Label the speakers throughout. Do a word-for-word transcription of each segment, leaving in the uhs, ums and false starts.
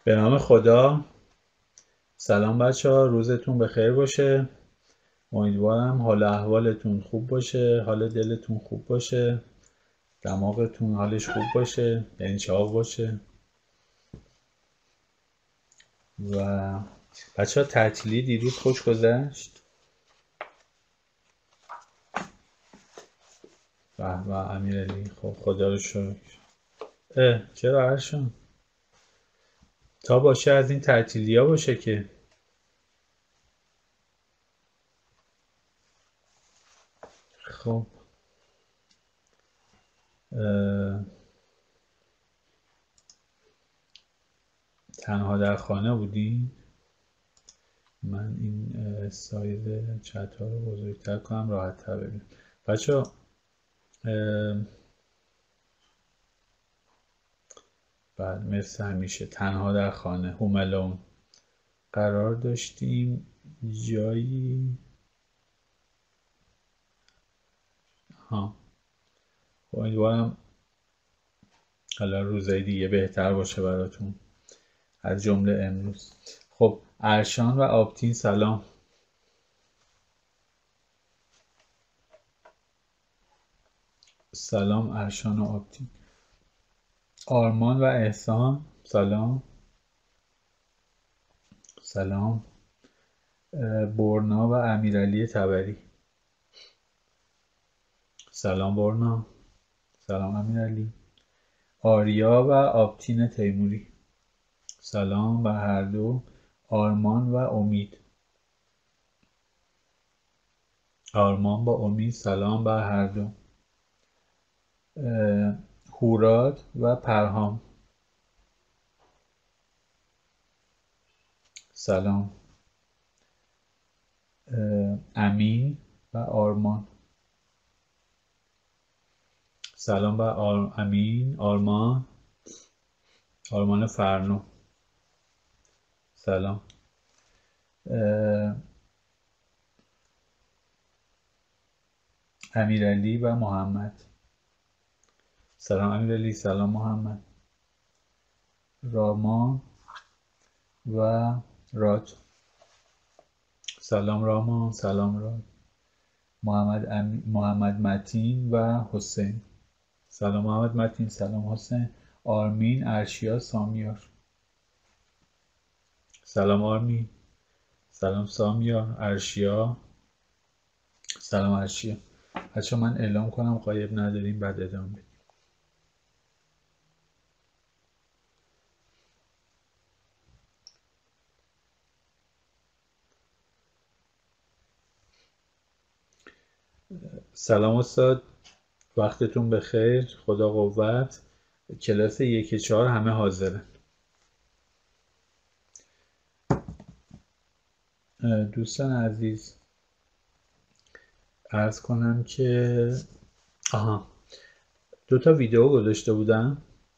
Speaker 1: به نام خدا. سلام بچه ها، روزتون بخیر باشه. امیدوارم حال احوالتون خوب باشه، حال دلتون خوب باشه، دماغتون حالش خوب باشه، یعنی چاق باشه. و بچه ها تعطیلی دیروز خوش گذشت؟ به به امیرعلی، خب خدا رو شکر. اه چرا هرشون تا باشه از این تعطیلی ها باشه که. خب اه، تنها در خانه بودی؟ من این اه، سایز چت ها رو بزرگتر کنم راحت تر ببینم. بچه ها بعد مثل همیشه تنها در خانه هوملون قرار داشتیم جایی. ها، امیدوارم حالا روزای دیگه بهتر باشه براتون، از جمله امروز. خب ارشان و آبتین سلام. سلام ارشان و آبتین. آرمان و احسان سلام. سلام. برنا و امیرعلی تبری سلام. برنا سلام. امیرعلی. آریا و آبتین تیموری سلام بر هر دو. آرمان و امید. آرمان با امید سلام بر هر دو. هوراد و پرهام سلام. امین و آرمان سلام بر آر... امین. آرمان. آرمان فرنو سلام. امیرعلی و محمد سلام. امیرعلی سلام. محمد. رامان و راد سلام. رامان سلام. راد. محمد امی... محمد متین و حسین سلام. محمد متین سلام. حسین. آرمین. ارشیا. سامیار سلام. آرمین سلام. سامیار. ارشیا سلام. ارشیا. بچه من اعلام کنم غایب نداریم بعد ادامه بدیم. سلام استاد، وقتتون بخیر، خدا قوت. کلاس یک چهار همه حاضرن. دوستان عزیز عرض کنم که آها دو تا ویدیو گذاشته بودم.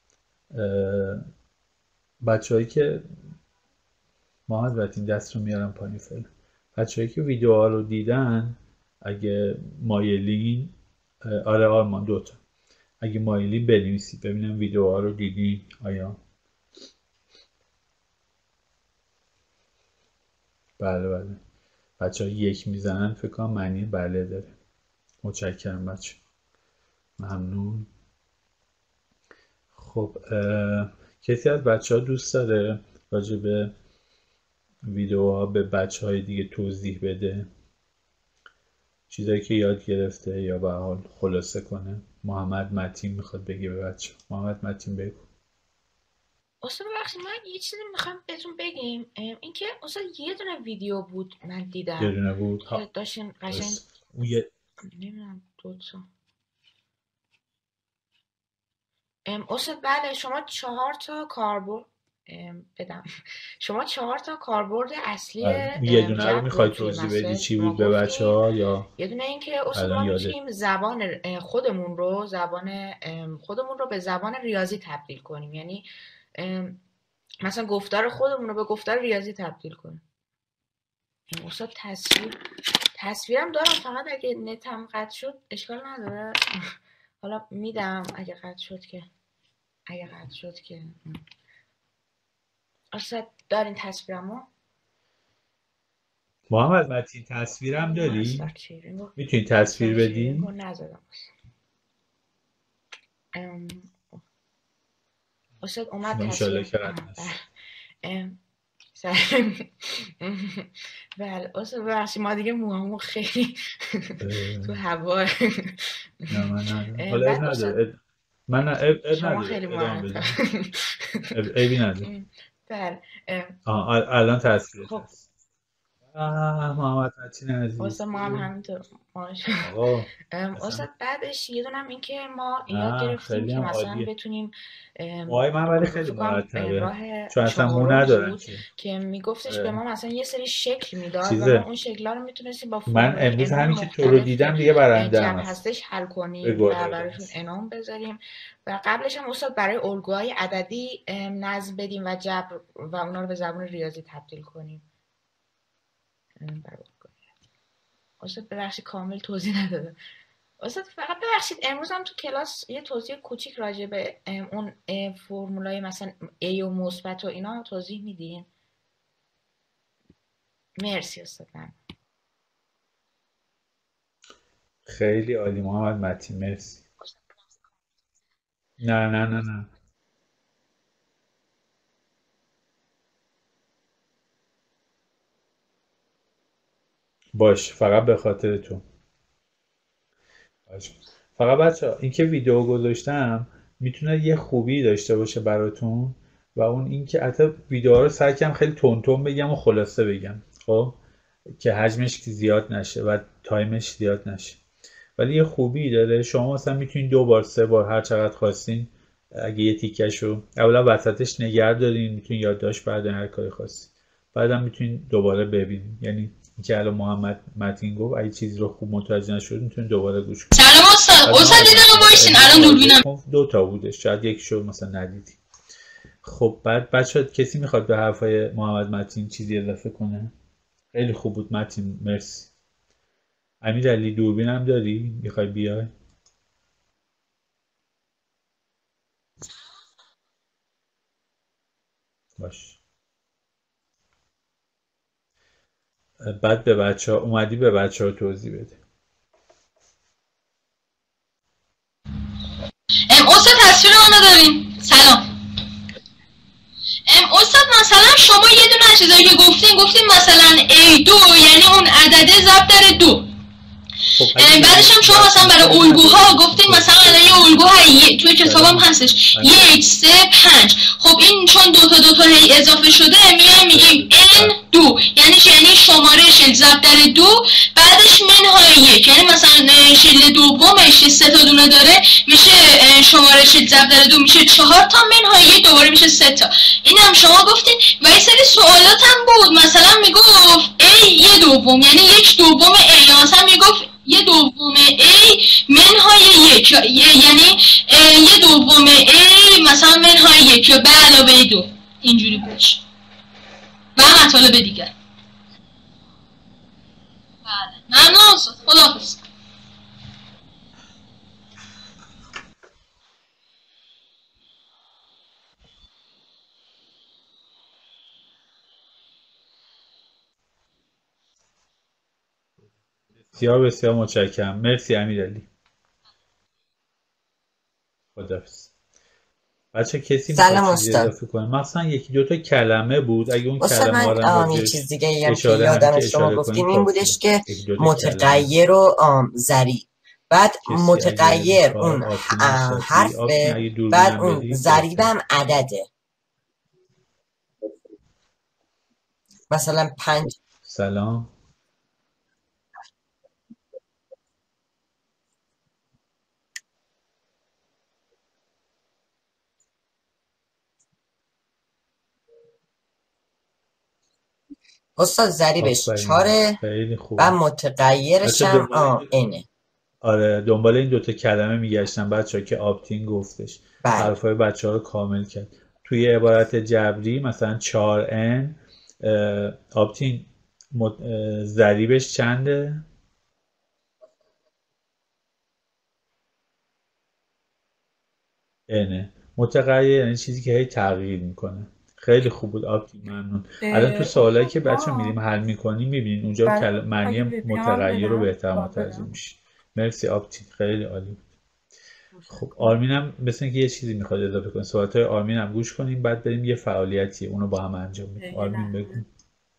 Speaker 1: بچه هایی که محمد این دست رو میارم پایین فعلا. بچه هایی که ویدیو ها رو دیدن اگه مایلین، آره آرمان دوتا، اگه مایلین بنویسید ببینم ویدیو ها رو دیدین آیا. بله بله. بچه ها یک میزنن فکر کنم معنی بله داره. متشکرم بچه، ممنون. خب کسی از بچه ها دوست داره راجع به ویدیوها به بچه های دیگه توضیح بده، چیزایی که یاد گرفته یا به حال خلاصه کنه؟ محمد متین میخواد بگه به بچه. محمد متین بگو.
Speaker 2: استاد ببخشید من یه چیزی میخوام بهتون بگیم. ام، اینکه استاد یه دونه ویدیو بود من
Speaker 1: یه
Speaker 2: دیدم
Speaker 1: دونه بود
Speaker 2: که
Speaker 1: ها.
Speaker 2: داشتین قشنگ،
Speaker 1: درست اون یه
Speaker 2: نمیدونم دو تا. ام، استاد بله شما چهار تا کاربرد ام، بدم شما چهار تا کاربرد اصلی
Speaker 1: بله. اون یه
Speaker 2: ام،
Speaker 1: دونه رو
Speaker 2: جبر رو
Speaker 1: میخوای
Speaker 2: توی
Speaker 1: توضیح بدی
Speaker 2: مسائل
Speaker 1: چی
Speaker 2: به ما
Speaker 1: بود به بچه
Speaker 2: گفتین.
Speaker 1: ها یا
Speaker 2: یه دونه این که استاد
Speaker 1: الان
Speaker 2: ما
Speaker 1: یادت؟
Speaker 2: میتونیم زبان اه، خودمون رو زبان ام، خودمون رو به زبان ریاضی تبدیل کنیم، یعنی ام، مثلا گفتار خودمون رو به گفتار ریاضی تبدیل کنیم. استاد تصویر تصویرم دارم، فقط اگه نتم قطع شد اشکال نداره. حالا میدم اگه قطع شد که اگه قطع شد که استاد دارین تصویرمو؟
Speaker 1: محمد متین تصویرم
Speaker 2: مستر
Speaker 1: داری؟
Speaker 2: چیرینگو
Speaker 1: میتونی تصویر
Speaker 2: مستر چیرینگو
Speaker 1: بدی؟
Speaker 2: نزدم. ام، استاد اومد
Speaker 1: ماشاءالله
Speaker 2: تصویر.
Speaker 1: که
Speaker 2: آها
Speaker 1: رد
Speaker 2: بله.
Speaker 1: نشد.
Speaker 2: ام، سر- بله استاد ببخشید ما دیگه موهامو خیلی تو
Speaker 1: اه،
Speaker 2: هوا.
Speaker 1: نه من ندارم،
Speaker 2: ام،
Speaker 1: حالا اب
Speaker 2: بعد استاد
Speaker 1: نداره اب... من نه اب, اب
Speaker 2: شما
Speaker 1: نداره
Speaker 2: خیلی
Speaker 1: ادامه
Speaker 2: معرفه.
Speaker 1: بده. اب... ابی نداره.
Speaker 2: ام، بله. ام،
Speaker 1: آه ال- الان تصویرت
Speaker 2: خب
Speaker 1: هست. آه محمد متین عزیز
Speaker 2: استاد ما هم
Speaker 1: خوبی؟
Speaker 2: همینطور. ماش-
Speaker 1: آقا
Speaker 2: ام،
Speaker 1: اصلا
Speaker 2: استاد بعدش یه دونم این که ما یاد
Speaker 1: نه
Speaker 2: گرفتیم
Speaker 1: خیلی
Speaker 2: که
Speaker 1: هم
Speaker 2: مثلا
Speaker 1: عالیه.
Speaker 2: بتونیم ام،
Speaker 1: موهای من ولی خیلی
Speaker 2: فکر کنم
Speaker 1: مرتبه،
Speaker 2: راه
Speaker 1: چون اصلا مو
Speaker 2: چهارم
Speaker 1: ندارن
Speaker 2: بود
Speaker 1: که.
Speaker 2: که میگفتش به
Speaker 1: آره.
Speaker 2: ما مثلا یه سری شکل میداد و ما
Speaker 1: چیزه
Speaker 2: اون شکل‌ها رو میتونستیم با
Speaker 1: من
Speaker 2: فرمولای
Speaker 1: امروز
Speaker 2: انوم
Speaker 1: همین که تو رو
Speaker 2: مختلف که
Speaker 1: دیدم دیگه برنده هم
Speaker 2: جمع
Speaker 1: هست.
Speaker 2: هستش حل کنیم
Speaker 1: بگو
Speaker 2: و
Speaker 1: آره
Speaker 2: براشون
Speaker 1: هست.
Speaker 2: انوم بذاریم و قبلش هم استاد برای الگوهای عددی ام، نظم بدیم و جبر و اونا رو به زبان ریاضی تبدیل کنیم. ام، برای الگوهای. استاد ببخشید کامل توضیح ندادم. استاد فقط ببخشید امروز هم تو کلاس یه توضیح کوچیک راجع به ام، اون ام، فرمولای مثلا A و مثبت و اینا توضیح میدین؟ مرسی استاد. من
Speaker 1: خیلی عالی محمد متین مرسی. نه نه نه نه باش فقط به خاطر تو. باش. فقط بچه این که ویدیو گذاشتم میتونه یه خوبی داشته باشه براتون و اون این که حتی ویدیوها رو سعی کنم خیلی تون تون بگم و خلاصه بگم، خب که حجمش زیاد نشه و تایمش زیاد نشه. ولی یه خوبی داره، شما مثلا میتونین دو بار سه بار هر چقدر خواستین اگه یه تیکش رو اولا وسطش نگه دارین، میتونین یادداشت بردارین هر کاری خواستین، بعدم میتونین دوباره ببینین. یعنی اینکه الان محمد متین گفت اگه چیزی رو خوب متوجه نشد میتونین دوباره گوش کنین.
Speaker 3: سلام استاد.
Speaker 1: بعد
Speaker 3: استاد
Speaker 1: محمد
Speaker 3: یه دقیقه
Speaker 1: متین
Speaker 3: وایسین
Speaker 1: ادامه
Speaker 3: الان
Speaker 1: بازی
Speaker 3: دوربینم.
Speaker 1: کن. دو تا بودش شاید یکیشو مثلا ندیدی. خب بعد بچه کسی میخواد به حرفای محمد متین چیزی اضافه کنه؟ خیلی خوب بود متین مرسی. امیرعلی دوربینم داری میخوای بیای؟ باش. بعد به بچه ها اومدی به بچه ها توضیح بده.
Speaker 3: ام استاد تصویر منو دارین؟ سلام. ام استاد مثلا شما یه دونه از چیزایی که گفتین گفتین مثلا ای دو یعنی اون عدده ضرب در دو.
Speaker 1: خب اگه
Speaker 3: ام بعدش هم شما مثلا برای
Speaker 1: اشکالی
Speaker 3: الگوها
Speaker 1: نداره
Speaker 3: گفتین
Speaker 1: توضیح
Speaker 3: مثلا الان یه
Speaker 1: بدم.
Speaker 3: الگو هست توی کتابم
Speaker 1: سلام
Speaker 3: هستش
Speaker 1: امیرعلی.
Speaker 3: یک سه پنج. خب این چون دو تا دو تا هی اضافه شده میایم میگیم ان
Speaker 1: بله.
Speaker 3: دو یعنی چی؟ یعنی شماره ضرب در دو بعدش منهای یک، یعنی مثلا اه، شیل دومش که سه تا دونه داره میشه اه، شماره ضرب در دو میشه چهار تا منهای یک دوباره میشه سه تا. این هم شما گفتین و یه سری سوالات هم بود مثلا میگفت ای یه دوم یعنی یک دوم ای، یا مثلا میگفت یه دوم A منهای یک یعنی یه دوم A مثلا منهای یک یا به علاوه دو، اینجوری بودش و مطالب دیگر. بله ممنون استاد. خداحافظ.
Speaker 1: بسیار بسیار متشکرم مرسی امیرعلی. خداحافظ. بچه کسی میخواد
Speaker 4: سلام
Speaker 1: چیزی
Speaker 4: استاد.
Speaker 1: اضافه کنه؟ مثلا یکی دو تا کلمه بود اگه اون
Speaker 4: استاد
Speaker 1: کلمه ها
Speaker 4: من
Speaker 1: رو هم
Speaker 4: آم، یه
Speaker 1: راجعش
Speaker 4: چیز دیگه ای هم که
Speaker 1: اشاره هم
Speaker 4: یادم
Speaker 1: که
Speaker 4: شما
Speaker 1: اشاره کنین
Speaker 4: گفتیم این
Speaker 1: کافیه.
Speaker 4: بودش که
Speaker 1: یکی دو تا کلمه
Speaker 4: متغیر و آم، ضریب، بعد
Speaker 1: کسی اگه
Speaker 4: متغیر
Speaker 1: میخواد
Speaker 4: اون
Speaker 1: آبجین
Speaker 4: ح-
Speaker 1: اساسی آبجین
Speaker 4: حرفه،
Speaker 1: اگه
Speaker 4: بعد
Speaker 1: دوربینم
Speaker 4: اون
Speaker 1: داری بهتر.
Speaker 4: ضریبم عدده. مثلا پنج.
Speaker 1: سلام
Speaker 4: استاد ضریبش
Speaker 1: آفرین
Speaker 4: چاره
Speaker 1: خیلی
Speaker 4: و
Speaker 1: خوبه.
Speaker 4: متغیرش
Speaker 1: بچه
Speaker 4: هم
Speaker 1: دنبال این
Speaker 4: آم،
Speaker 1: دو...
Speaker 4: اینه.
Speaker 1: آره دنبال این دوتا کلمه میگشتم بچه ها که آبتین گفتش
Speaker 4: بله
Speaker 1: حرفای بچه ها رو کامل کرد. توی عبارت جبری مثلا چار ان آبتین مت... اه، ضریبش چنده؟ اینه متغیر یعنی چیزی که هی تغییر میکنه. خیلی خوب بود آبتی، ممنون. الان تو
Speaker 5: اه،
Speaker 1: سوالایی
Speaker 5: استاد
Speaker 1: که بچه
Speaker 5: ما
Speaker 1: میریم حل میکنیم میبینین اونجا
Speaker 5: برای
Speaker 1: کل- معنی
Speaker 5: اگه وی پی ان من
Speaker 1: متغیر رو
Speaker 5: بدم
Speaker 1: بهتر
Speaker 5: آه،
Speaker 1: متوجه
Speaker 5: بدم
Speaker 1: میشی. مرسی آبتی، خیلی عالی. خب
Speaker 5: تشکر.
Speaker 1: آرمینم مثل اینکه یه چیزی میخواد اضافه کنه. صحبت های آرمین هم گوش کنیم بعد بریم یه فعالیتی اونو با هم انجام
Speaker 5: اه،
Speaker 1: میدیم.
Speaker 5: یه
Speaker 1: آرمین بگو.
Speaker 5: لحظه.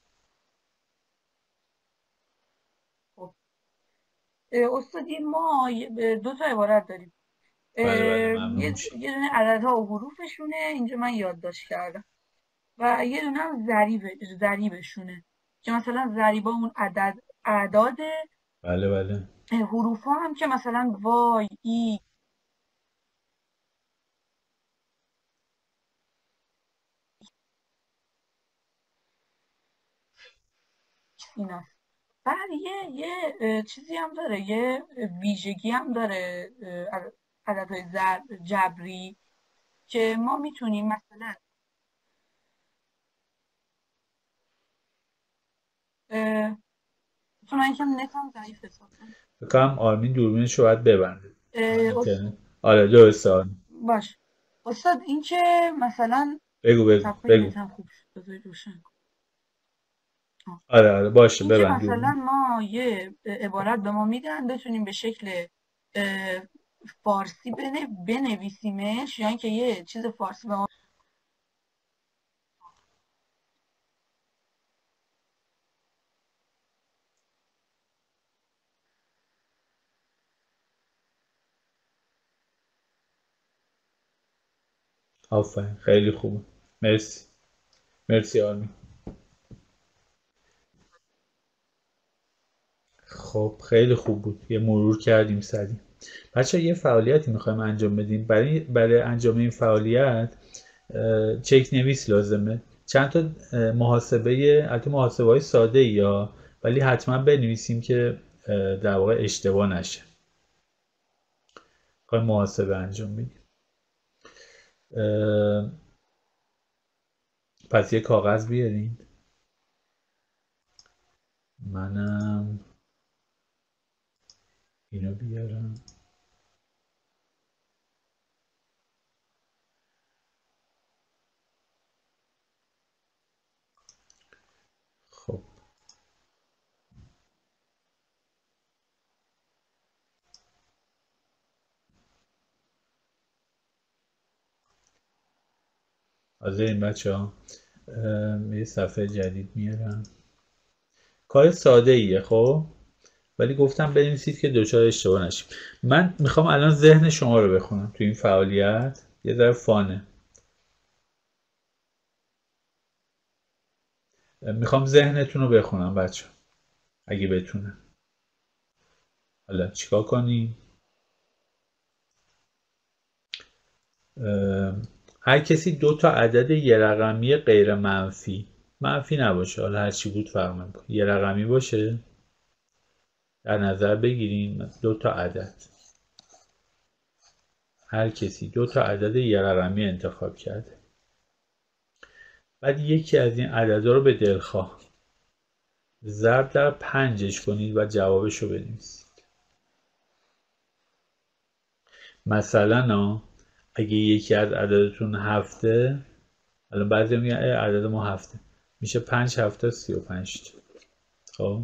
Speaker 5: خب اه، استادی ما یه- دو تا عبارت داریم.
Speaker 1: بله بله
Speaker 5: اه،
Speaker 1: ممنون
Speaker 5: یه
Speaker 1: میشه.
Speaker 5: یه دونه عددها و حروفشونه اینجا من یادداشت کردم و یه دونه هم ضریب ضریبشونه که مثلا ضریبا اون عدد اعداده،
Speaker 1: بله بله
Speaker 5: حروف ها هم که مثلا وای ای اینا. بعد یه یه اه، چیزی هم داره، یه ویژگی هم داره اه، عددهای ضرب جبری که ما میتونیم مثلا اه، چون من یکم نتم ضعیف حساب کنم.
Speaker 1: فکر کنم آرمین دوربینش رو باید ببنده
Speaker 5: اه، اس-
Speaker 1: اینترنت. آره درسته آرمین.
Speaker 5: باش استاد این که مثلا
Speaker 1: بگو بگو
Speaker 5: سب کنید
Speaker 1: بگو.
Speaker 5: نتم خوب شد بذارید روشن کنم.
Speaker 1: آره آره باشه
Speaker 5: این که
Speaker 1: ببند
Speaker 5: مثلا
Speaker 1: دوربین.
Speaker 5: ما یه عبارت به ما میدن بتونیم به شکل اه، فارسی بن- بنویسیمش یا اینکه یه چیز فارسی به ما
Speaker 1: آفرین خیلی خوبه. مرسی مرسی آرمین. خب خیلی خوب بود، یه مرور کردیم سریع. بچه یه فعالیتی میخوایم انجام بدیم. برای برای انجام این فعالیت اه، چک نویس لازمه. چند تا اه، محاسبه، البته محاسبه های ساده یا ولی حتما بنویسیم که اه، در واقع اشتباه نشه. میخوایم محاسبه انجام بدیم. اه، پس یه کاغذ بیارین. منم اینو بیارم. خب از این بچه ها یه صفحه جدید میارم. کار ساده ایه خب، ولی گفتم بنویسید که دچار اشتباه نشیم. من میخوام الان ذهن شما رو بخونم تو این فعالیت، یه ذره فانه. میخوام ذهنتون رو بخونم بچه، اگه بتونم. حالا چیکار کنیم؟ اه، هر کسی دو تا عدد یه رقمی غیر منفی، منفی نباشه، حالا هر چی بود فرق نمیکنه، یه رقمی باشه در نظر بگیریم. دو تا عدد، هر کسی دو تا عدد یه رقمی انتخاب کرده. بعد یکی از این عددها رو به دلخواه ضرب در پنجش کنید و جوابش رو بنویسید. مثلا اگه یکی از عددتون هفته، الان بعضی میگن عدد ما هفته، میشه پنج هفته سی و پنج. خب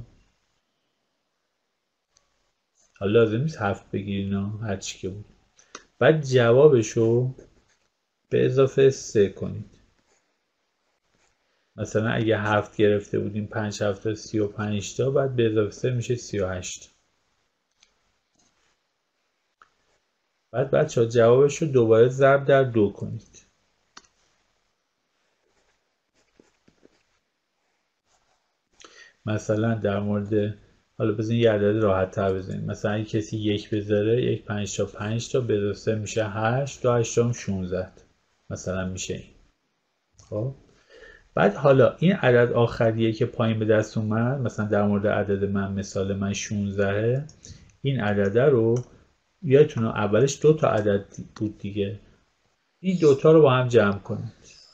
Speaker 1: حالا لازم نیست هفت بگیرین هر چی که بود. بعد جوابش رو به اضافه سه کنید. مثلا اگه هفت گرفته بودیم پنج هفته سی و پنج تا، بعد به اضافه سه میشه سی و هشت. بعد بچه ها جوابش رو دوباره ضرب در دو کنید. مثلا در مورد، حالا بزنین یه عدد راحت تر بزنین، مثلا اگه کسی یک بذاره، یک پنج تا پنج تا به اضافه سه میشه هشت، دو هشت هم شونزده مثلا میشه این. خب بعد حالا این عدد آخریه که پایین به دست اومد، مثلا در مورد عدد من مثال من شونزده، این عدده رو یادتونه اولش دو تا عدد بود دیگه، این دوتا رو با هم جمع کنید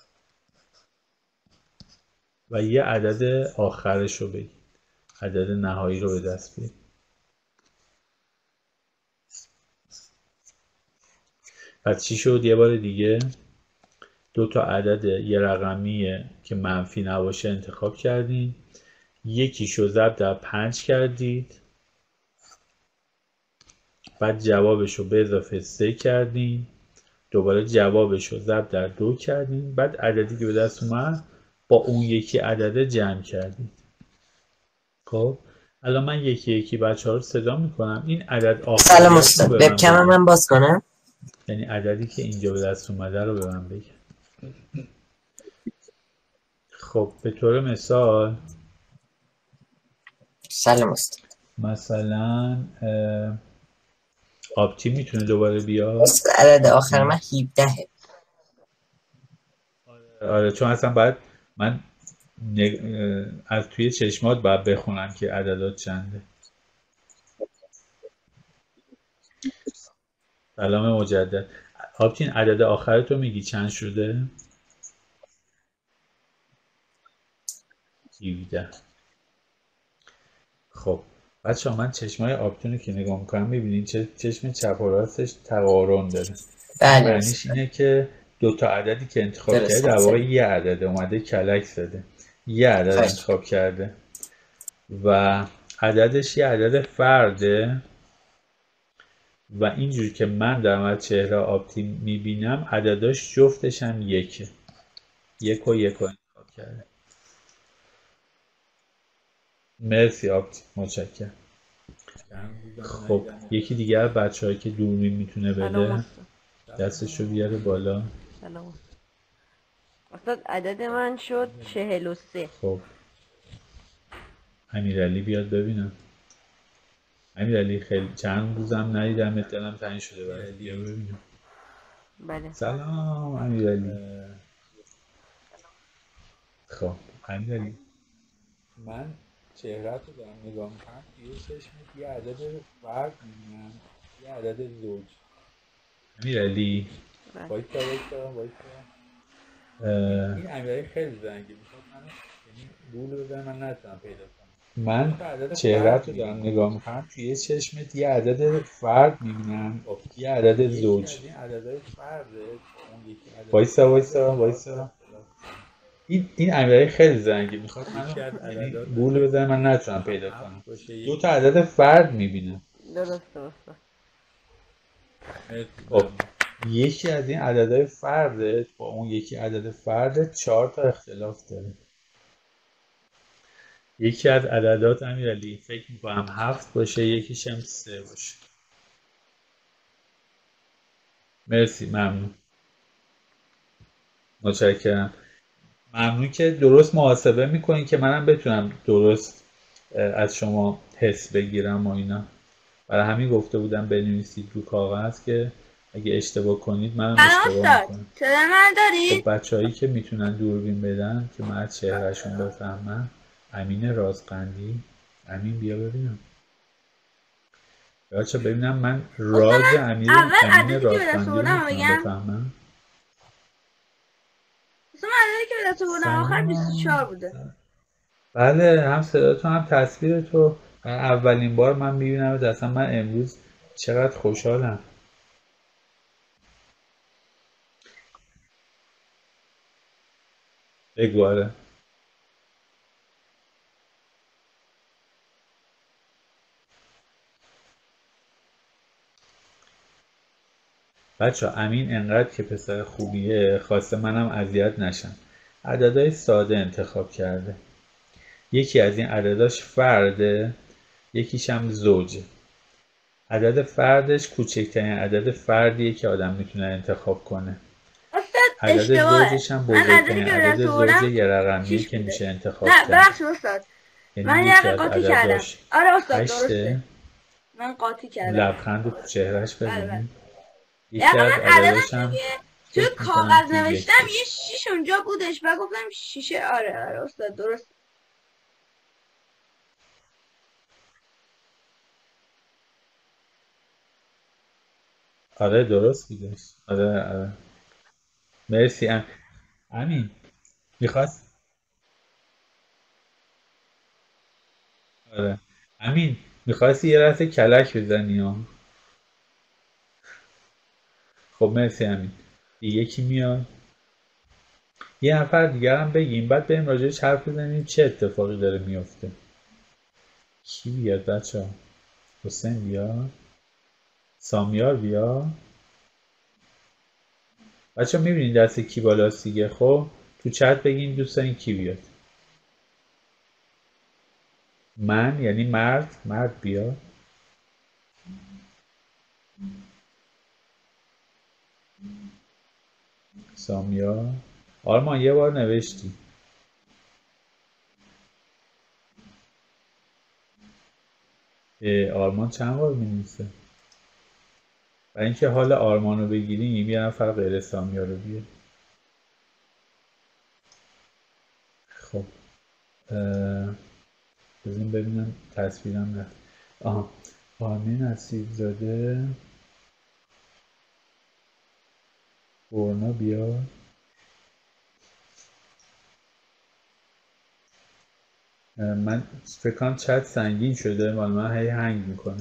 Speaker 1: و یه عدد آخرش رو بگید، عدد نهایی رو به دست بیارید. پس چی شد؟ یه بار دیگه دو تا عدد یه رقمیه که منفی نباشه انتخاب کردین، یکیشو ضرب در پنج کردید، بعد جوابشو به اضافه سه کردین، دوباره جوابشو ضرب در دو کردین، بعد عددی که به دست اومد با اون یکی عدد جمع کردید. خب الان من یکی یکی بچه ها رو صدا میکنم. این عدد آخر
Speaker 4: سلام استاد، وبکم من باز کنم؟
Speaker 1: یعنی عددی که اینجا به دست اومده رو به من بگم. خب به طور مثال
Speaker 4: سلام استاد.
Speaker 1: مثلا آپتی میتونه دوباره بیاد؟
Speaker 4: استاد عدد آخر من هفده.
Speaker 1: آره چون اصلا باید من نگ... از توی چشمات باید بخونم که عددات چنده. سلام مجدد. آپتین عدد آخر تو میگی چند شده؟ هفده. خب بچه ها من چشمای آپتون رو که نگاه میکنم میبینین چه چشم چپ و راستش تقارن داره.
Speaker 4: بله
Speaker 1: معنیش اینه که دو تا عددی که انتخاب کرده در واقع یه عدده، اومده کلک زده یه عدد خیلی. انتخاب کرده و عددش یه عدد فرده و اینجور که من در مورد چهره آپتی میبینم عدداش جفتش هم یکه، یک و یک رو انتخاب کرده. مرسی آپتی، متشکرم. خب یکی دیگر بچه هایی که دوربین میتونه بده دستشو بیاره بالا.
Speaker 6: سلام استاد، عدد من شد چهل و سه.
Speaker 1: خب امیرعلی بیاد ببینم. امیرعلی خیلی چند روزم ندیدم، دلم تنگ شده برای بیا ببینم.
Speaker 6: بله
Speaker 1: سلام امیرعلی. خب امیرعلی من چهره تو دارم نگاه میکنم، یه چشمت یه عدد فرد میبینم، یه عدد زوج. امیرعلی وایسا وایسا وایسا. این امیرعلی خیلی زنگی میخواد من یعنی گول بزنه من نتونم پیدا کنم. من چهره تو دارم نگاه میکنم، توی یه چشمت یه عدد فرد میبینم، یه عدد زوج. وایسا وایسا وایسا. این این امیرعلی خیلی زنگی میخواد من یعنی گول بزنه من نتونم پیدا کنم. دو تا عدد فرد میبینم.
Speaker 6: درسته استاد.
Speaker 1: خب یکی از این عددهای فرده با اون یکی عدد فرده چهار تا اختلاف داره. یکی از عددات امیرعلی فکر میکنم هفت باشه، یکیش هم سه باشه. مرسی، ممنون، متشکرم. ممنون که درست محاسبه میکنین که منم بتونم درست از شما حس بگیرم و اینا. برای همین گفته بودم بنویسید رو کاغذ که اگه اشتباه کنید منم اشتباه میکنم.
Speaker 3: صدا من دارید؟
Speaker 1: خب بچه‌هایی که میتونن دوربین بدن که من از چهرهشون بفهمم. امین رازقندی، امین بیا ببینم. بچه ببینم من راز امیر امین رازقندی رو میتونم بفهمم.
Speaker 3: اصلا عددی که به دست بردم آخر بیست و چهار بوده.
Speaker 1: بله هم صدا تو هم تصویر تو. اولین بار من میبینم اصلا من امروز چقدر خوشحالم. بگو. آره بچه امین انقدر که پسر خوبیه خواسته منم اذیت نشم. عددهای ساده انتخاب کرده. یکی از این عدداش فرده، یکیش هم زوجه. عدد فردش کوچکترین عدد فردیه که آدم میتونه انتخاب کنه. عدد زوجش هم بزرگترین عدد زوج یه رقمیه که میشه انتخاب کرد.
Speaker 3: نه ببخشید استاد، من یه قاطی کردم. آره استاد درسته، من قاطی کردم.
Speaker 1: لبخند تو چهرهش ببینید.
Speaker 3: یکی از عددش هم تو کاغذ نوشتم یه شیش اونجا بودش و گفتم شیشه. آره آره استاد درست.
Speaker 1: آره درست میگه. آره آره مرسی ام... امین میخواست. آره امین میخواستی یه رسه کلک بزنی ها. خب مرسی امین. دیگه کی میاد؟ یه نفر دیگر هم بگیم، بعد بریم راجعش حرف بزنیم چه اتفاقی داره میفته. کی بیاد بچه ها؟ حسین بیاد، سامیار بیاد. بچه ها میبینید دست کی بالاست دیگه. خب تو چت بگین دوست دارین کی بیاد. من یعنی مرد، مرد بیاد. سامیار. آرمان یه بار نوشتی. اه، آرمان چند بار می‌نویسه؟ برای اینکه حال آرمان رو بگیریم یه نفر غیر سامیار رو بیاد. خب اه، بزنیم ببینم تصویرم رفت. آها، آرمین اسیرزاده برنا بیاد. اه، من فکر کنم چت سنگین شده، مال من هی هنگ میکنه.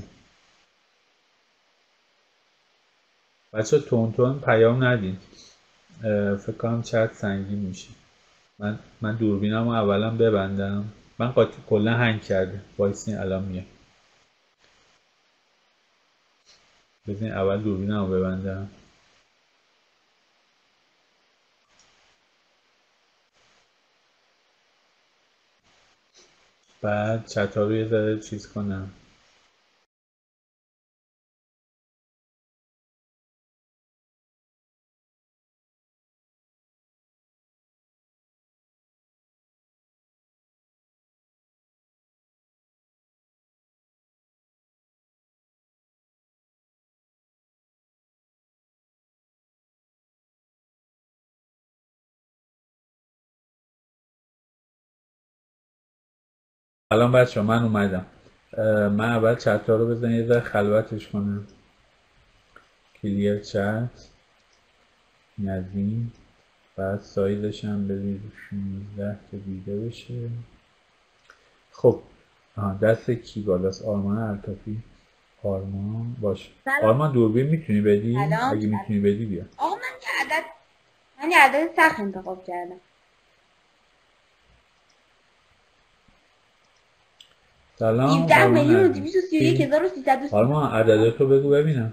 Speaker 1: بچه تون تون پیام ندین، اه، فکر کنم چت سنگین میشه. من من دوربینم رو اولا ببندم. من قاطی کلا هنگ کرده. وایسین الان میام. بزنین اول دوربینم رو ببندم. بعد چت ها رو یه ذره چیز کنم. الان بچه من اومدم. من اول چت ها رو بزن یه ذره خلوتش کنم. کلیر چت نظیم. بعد سایزش هم بدید شانزده که دیده بشه. خب آها دست کی بالاست؟ آرمان الطافی. آرمان باشه. آرمان دوربین میتونی بدی؟
Speaker 7: سلام.
Speaker 1: اگه میتونی بدی بیا.
Speaker 7: آقا من یه عدد من یه عدد سخت انتخاب کردم.
Speaker 1: سلام
Speaker 7: هفده
Speaker 1: آرمان
Speaker 7: میلیون و
Speaker 1: عزیز.
Speaker 7: دویست و سی و یک هزار و سیصد و سی.
Speaker 1: آرمان عددتو بگو ببینم.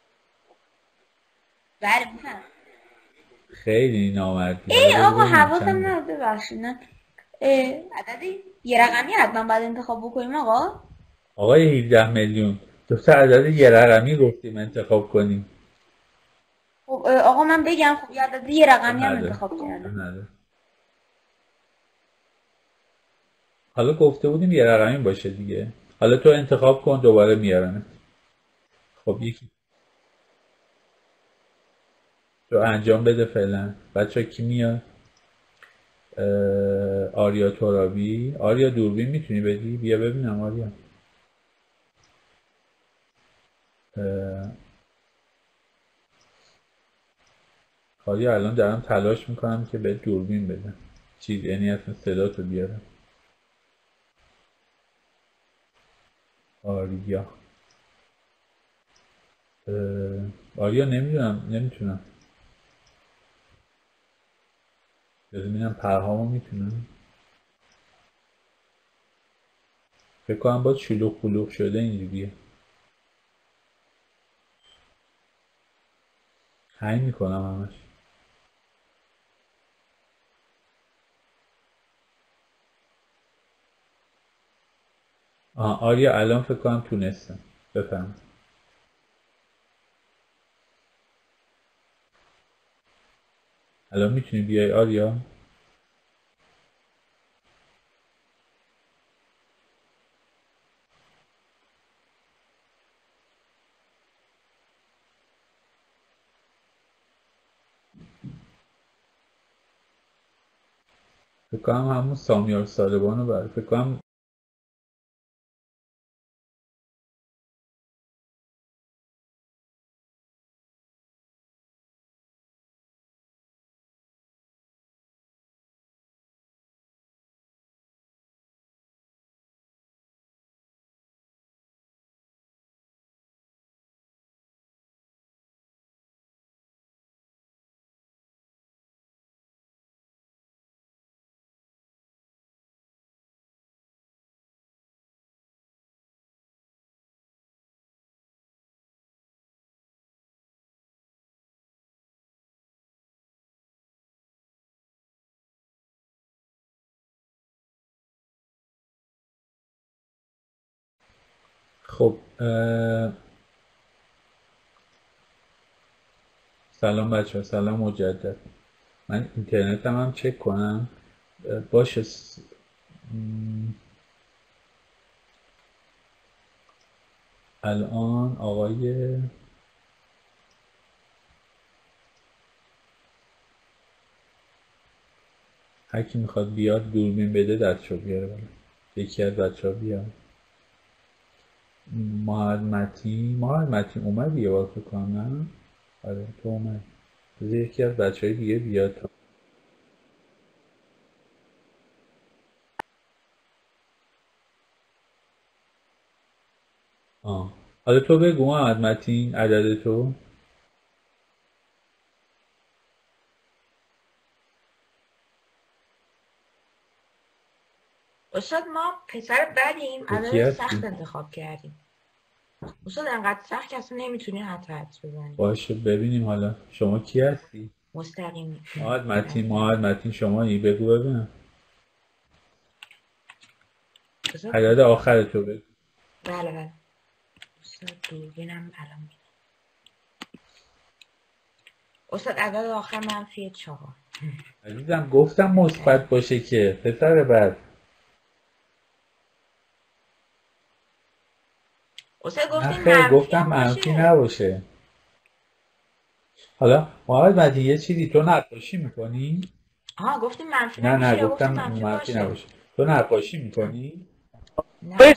Speaker 7: بله میفهم.
Speaker 1: خیلی نامردی.
Speaker 7: ای
Speaker 1: حالا بگو
Speaker 7: آقا
Speaker 1: ببینم
Speaker 7: حواسم
Speaker 1: چنده.
Speaker 7: نبود ببخشید. نه اه، عدد یه رقمی حتما باید انتخاب بکنیم آقا.
Speaker 1: آقای هفده میلیون دو تا عدد یه رقمی گفتیم انتخاب کنیم.
Speaker 7: خب اه، آقا من بگم خب یه عدد یه رقمی هم
Speaker 1: نداره.
Speaker 7: انتخاب کردم.
Speaker 1: نداره. حالا گفته بودیم یه رقمی باشه دیگه. حالا تو انتخاب کن دوباره میارم. خب یکی تو انجام بده فعلا. بچه کی میاد؟ اه، آریا ترابی. آریا دوربین میتونی بدی؟ بیا ببینم آریا. اه، آریا الان دارم تلاش میکنم که به دوربین بدم. چیز یعنی اصلا صدا تو بیارم. آریا اه، آریا نمیدونم نمیتونم. ببینم پرهامو میتونم. فکر کنم باز شلوغ پلوغ شده اینجوریه. هنگ میکنم همش. آه آریا الان فکر کنم تونستم. بفهم. الان میتونی بیای آریا؟ فکر کنم همون سامیار سالبانو بر فکر کنم خب اه... سلام بچه ها، سلام مجدد. من اینترنتم هم چک کنم. اه، باشه س- م، الان آقای هر کی میخواد بیاد دوربین بده دستشو بیاره بالا. یکی از بچه ها بیاد. محمد متین محمد متین اومد یه بار فکر کنم، نه؟ آره تو اومد. بذار یکی از بچه های دیگه بیاد تا آه. حالا تو بگو محمد متین عدد تو.
Speaker 2: استاد ما پسر بدیم،
Speaker 1: تو کی
Speaker 2: عدد
Speaker 1: هستی؟
Speaker 2: سخت انتخاب کردیم. استاد انقدر سخت که اصلا نمیتونی حتی حدس بزنی.
Speaker 1: باشه ببینیم حالا شما کی هستی؟
Speaker 2: مستقیم
Speaker 1: محمد متین محمد متین شما ای بگو ببینم
Speaker 2: استاد
Speaker 1: عدد آخر تو بگو.
Speaker 2: بله بله استاد دوربینم الان میاد. استاد عدد آخر منفی چهار.
Speaker 1: عزیزم گفتم مثبت باشه که پسر بعد.
Speaker 2: استاد
Speaker 1: نه
Speaker 2: گفتیم
Speaker 1: خیر
Speaker 2: منفی
Speaker 1: گفتم
Speaker 2: هم
Speaker 1: منفی
Speaker 2: باشه.
Speaker 1: نباشه. حالا محمد متین یه چیزی، تو نقاشی میکنی؟
Speaker 2: آها گفتیم منفی
Speaker 1: نه نه
Speaker 2: نباشه یا
Speaker 1: گفتم
Speaker 2: گفتیم منفی
Speaker 1: منفی
Speaker 2: باشه؟
Speaker 1: نباشه. تو نقاشی میکنی؟
Speaker 2: نه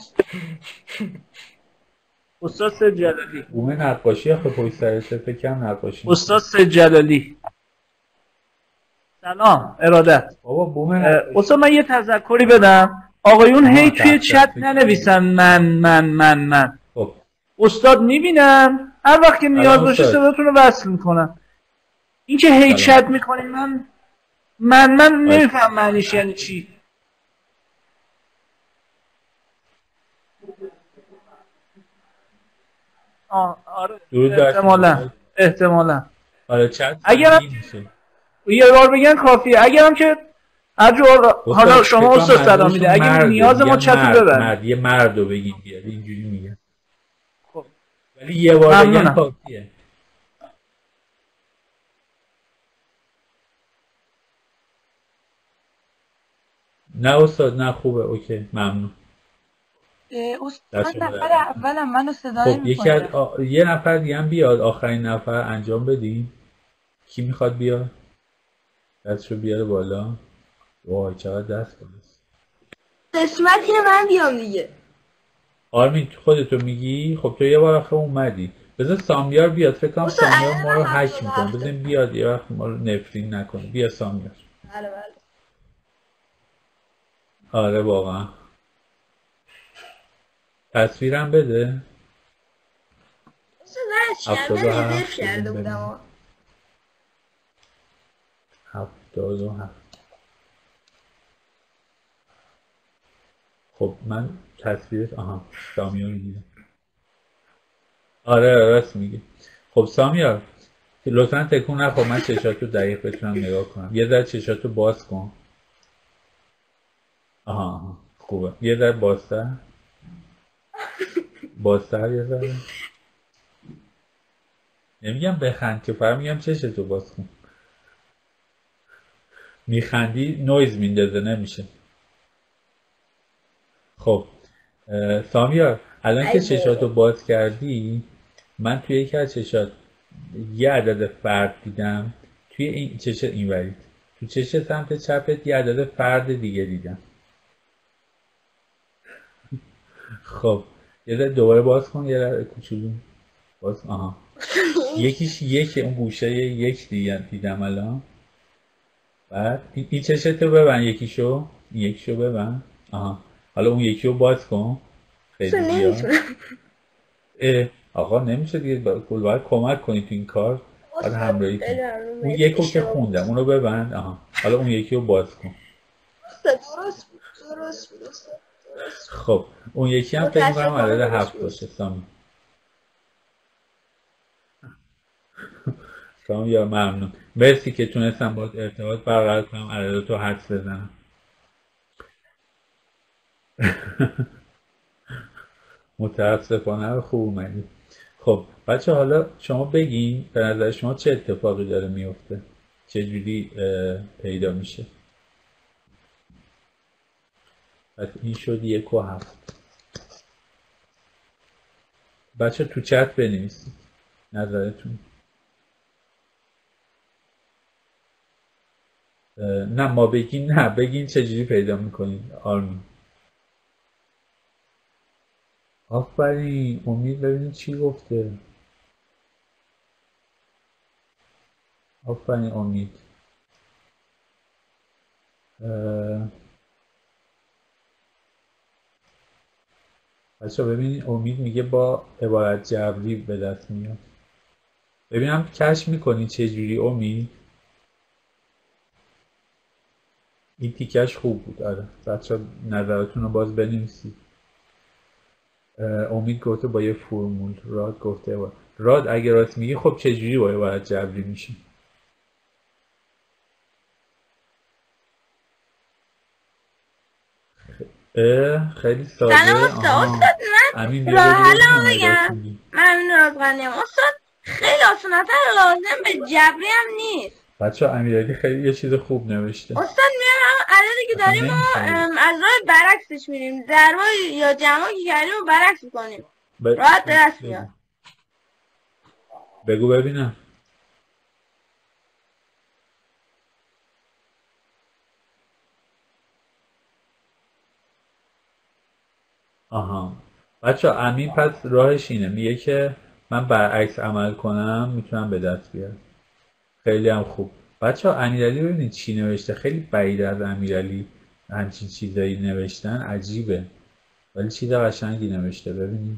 Speaker 8: استاد سید جلالی
Speaker 1: بوم نقاشی آخه پشت سرته، فکرم نقاشی
Speaker 8: استاد سید جلالی سلام ارادت.
Speaker 1: بابا بوم
Speaker 8: اه،
Speaker 1: نقاشی
Speaker 8: استاد من یه تذکری بدم، آقایون
Speaker 1: آها
Speaker 8: هی توی
Speaker 1: تحت
Speaker 8: چت
Speaker 1: دست
Speaker 8: ننویسن من من من من.
Speaker 1: خب
Speaker 8: استاد میبینن هر وقت که نیاز
Speaker 1: سلام
Speaker 8: باشه
Speaker 1: استاد.
Speaker 8: صداتون رو وصل میکنن. این که هی
Speaker 1: سلام.
Speaker 8: چت میکنین من من من
Speaker 1: باش.
Speaker 8: نمیفهم معنیش یعنی چی. آه آره
Speaker 1: درود بر شما.
Speaker 8: احتمالا احتمالا
Speaker 1: آره چت
Speaker 8: اگر
Speaker 1: سنگین میشه.
Speaker 8: یه بار بگن کافیه. اگرم که هر جور حالا شما استاد سلام میده اگه نیاز ما چت رو ببرید.
Speaker 1: مرد یه مرد رو بگیم بیاد اینجوری میگه.
Speaker 8: خب
Speaker 1: ولی یه بار بگن
Speaker 8: ممنونم.
Speaker 1: کافیه. نه استاد نه خوبه اوکی ممنون.
Speaker 5: استاد
Speaker 1: دست شما
Speaker 5: نفر
Speaker 1: درد نکنه.
Speaker 5: اولم منو صدا
Speaker 1: خب یکی از
Speaker 5: نمیکنه.
Speaker 1: آ... یه نفر دیگه هم بیاد آخرین نفر انجام بدیم. کی میخواد بیاد؟ دستشو بیاره بالا. وای چقدر دست بالاست.
Speaker 7: قسمت اینه من بیام دیگه.
Speaker 1: آرمین خودتو میگی؟ خب تو یه بار آخه اومدی. بذار سامیار بیاد، فکر کنم
Speaker 7: استاد
Speaker 1: سامیار
Speaker 7: عدد
Speaker 1: ما رو
Speaker 7: من
Speaker 1: هک
Speaker 7: هفتاد و
Speaker 1: میکنه.
Speaker 7: هفته.
Speaker 1: بذاریم بیاد یه وقت ما رو نفرین نکنه. بیا سامیار.
Speaker 7: بله بله.
Speaker 1: آره واقعا. تصویرم بده.
Speaker 7: استاد من از
Speaker 1: هفتاد
Speaker 7: چند
Speaker 1: و
Speaker 7: رزرو
Speaker 1: هفت
Speaker 7: کرده
Speaker 1: بزن
Speaker 7: بودم.
Speaker 1: ببینیم. هفتاد و هفت. خب من تصویرت آها سامیار رو دیدم. آره راست میگه. خب سامیار لطفا تکون نخور، من چشاتو دقیق بتونم نگاه کنم. یه ذره چشاتو باز کن. آها آها خوبه. یه ذره بازتر بازتر یه ذره. نمیگم بخند که، فقط میگم چشتو باز کن. میخندی نویز میندازه نمیشه. خب اه، سامیار الان که
Speaker 7: ای
Speaker 1: چشاتو
Speaker 7: بابا.
Speaker 1: باز کردی من توی یکی از چشات یه عدد فرد دیدم. توی این چش اینوری تو چش سمت چپت یه عدد فرد دیگه دیدم. خب یه ذره دوباره باز کن یه ذره کوچولو باز کن. آها یکیش یک اون گوشه یک دیدم دیدم الان. بعد این این چشتو ببند یکیشو این یکیشو ببند. آها حالا اون یکی رو باز کن. خیلی
Speaker 7: اصلا
Speaker 1: زیاد.
Speaker 7: نمیتونم.
Speaker 1: اه آقا نمیشه دیگه با- باید کمک کنی تو این کار. باید
Speaker 7: استاد
Speaker 1: همراهی کنی.
Speaker 7: خیلی
Speaker 1: اون
Speaker 7: ممنون.
Speaker 1: یکو که
Speaker 7: اشتباه بود.
Speaker 1: خوندم اونو ببند. آها حالا اون یکی رو باز کن.
Speaker 7: استاد درست بود. درست بود استاد. درست بود.
Speaker 1: خب اون یکی هم فکر میکنم
Speaker 7: متاسفانه
Speaker 1: عدد
Speaker 7: درست
Speaker 1: هفت
Speaker 7: بود.
Speaker 1: باشه. سامی سامی یا ممنون. مرسی که تونستم باید ارتباط برقرار کنم عددتو حدس بزنم. متاسفانه رو خوب اومدی. خب بچه حالا شما بگین به نظر شما چه اتفاقی داره میفته، چه جوری پیدا میشه. پس این شد یک و هفت. بچه تو چت بنویسید نظرتون. نه ما بگین، نه بگین چجوری پیدا میکنید. آرمین آفرین. امید ببینید چی گفته. آفرین امید. بچه ببینید امید میگه با عبارت جبری به دست میاد. ببینم کشف میکنی چجوری امید. این تیکش خوب بود. آره بچه نظراتون رو باز بنویسید. امید گفته با یه فرمول. راد گفته با راد اگه راست میگی خب چجوری با عبارت جبری میشه. خیلی ساده.
Speaker 7: سلام استاد. استاد من راه حلمو بگم. من رازقنیم استاد. خیلی آسان‌تر لازم به جبری هم نیست.
Speaker 1: بچه امیرعلی خیلی یه چیز خوب نوشته.
Speaker 7: استاد میام عددی که داریم و از راه برعکسش میریم. ضربا یا جمعا که کردیم و برعکس میکنیم. ب... راحت دست میاد.
Speaker 1: بگو ببینم. آها بچه امین پس راهش اینه، میگه که من برعکس عمل کنم میتونم به دست بیارم. خیلی هم خوب. بچه ها امیرعلی ببینید چی نوشته. خیلی بعید از امیرعلی همچین چیزایی نوشتن، عجیبه ولی چیز قشنگی نوشته. ببینید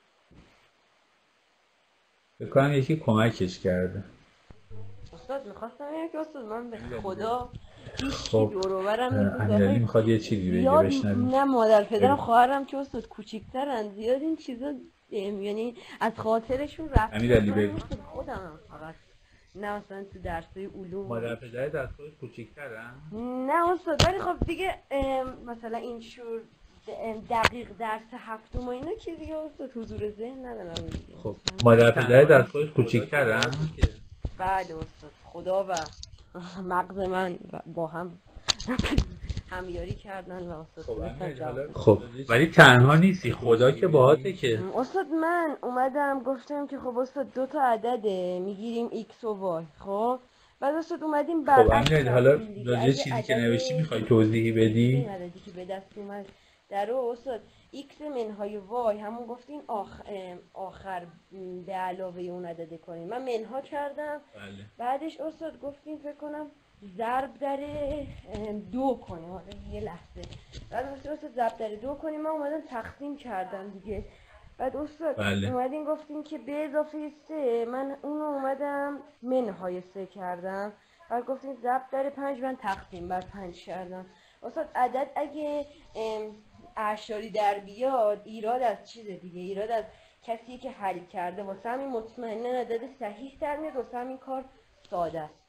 Speaker 1: فکر کنم یکی کمکش کرده.
Speaker 6: استاد میخواستم بگم که استاد من به خدا
Speaker 1: خب امیرعلی میخواد یه چیزی بگه بشنویم.
Speaker 6: نه مادر پدرم خواهرم که استاد کوچیک‌ترن زیاد این چیزا یعنی از خاطرشون رفت.
Speaker 1: امیرعلی بگو.
Speaker 6: خودم فقط نه مثلا تو درسای علوم.
Speaker 1: مادر پدرت از خودت کوچیک‌ترن؟
Speaker 6: نه استاد ولی خب دیگه مثلا این شور دقیق درس هفتم و اینا که دیگه استاد حضور ذهن ندارم دیگه.
Speaker 1: خب مادر پدرت از خودت کوچیک‌ترن؟
Speaker 6: بله استاد. خدا و مغز من با هم همیاری کردن و استاد.
Speaker 1: خب ولی تنها نیستی، خدا که باهاته که.
Speaker 6: استاد من اومدم گفتم که خب استاد دو تا عدده میگیریم ایکس و وای. خب بعد استاد اومدیم برعکس.
Speaker 1: خب امیرعلی حالا راجع چیزی که نوشتی میخوای توضیحی بدی؟
Speaker 6: این عددی که به دست اومد در او استاد ایکس منهای وای همون گفتین آخر, آخر به علاوه اون عدده کنیم. من منها کردم.
Speaker 1: بله.
Speaker 6: بعدش استاد گفتین فکر کنم ضرب در دو کنیم. حالا یه لحظه بعد استاد ضرب در دو کنیم. من اومدم تقسیم کردم دیگه. بعد استاد
Speaker 1: بله.
Speaker 6: اومدین گفتین که به اضافه سه من اونو اومدم منهای سه کردم. بعد گفتین ضرب در پنج من تقسیم بر پنج کردم. استاد عدد اگه اعشاری در بیاد ایراد از چیزه دیگه، ایراد از کسی که حل کرده. واسه همین مطمئنا عدد صحیح در میاد. واسه همین کار ساده است.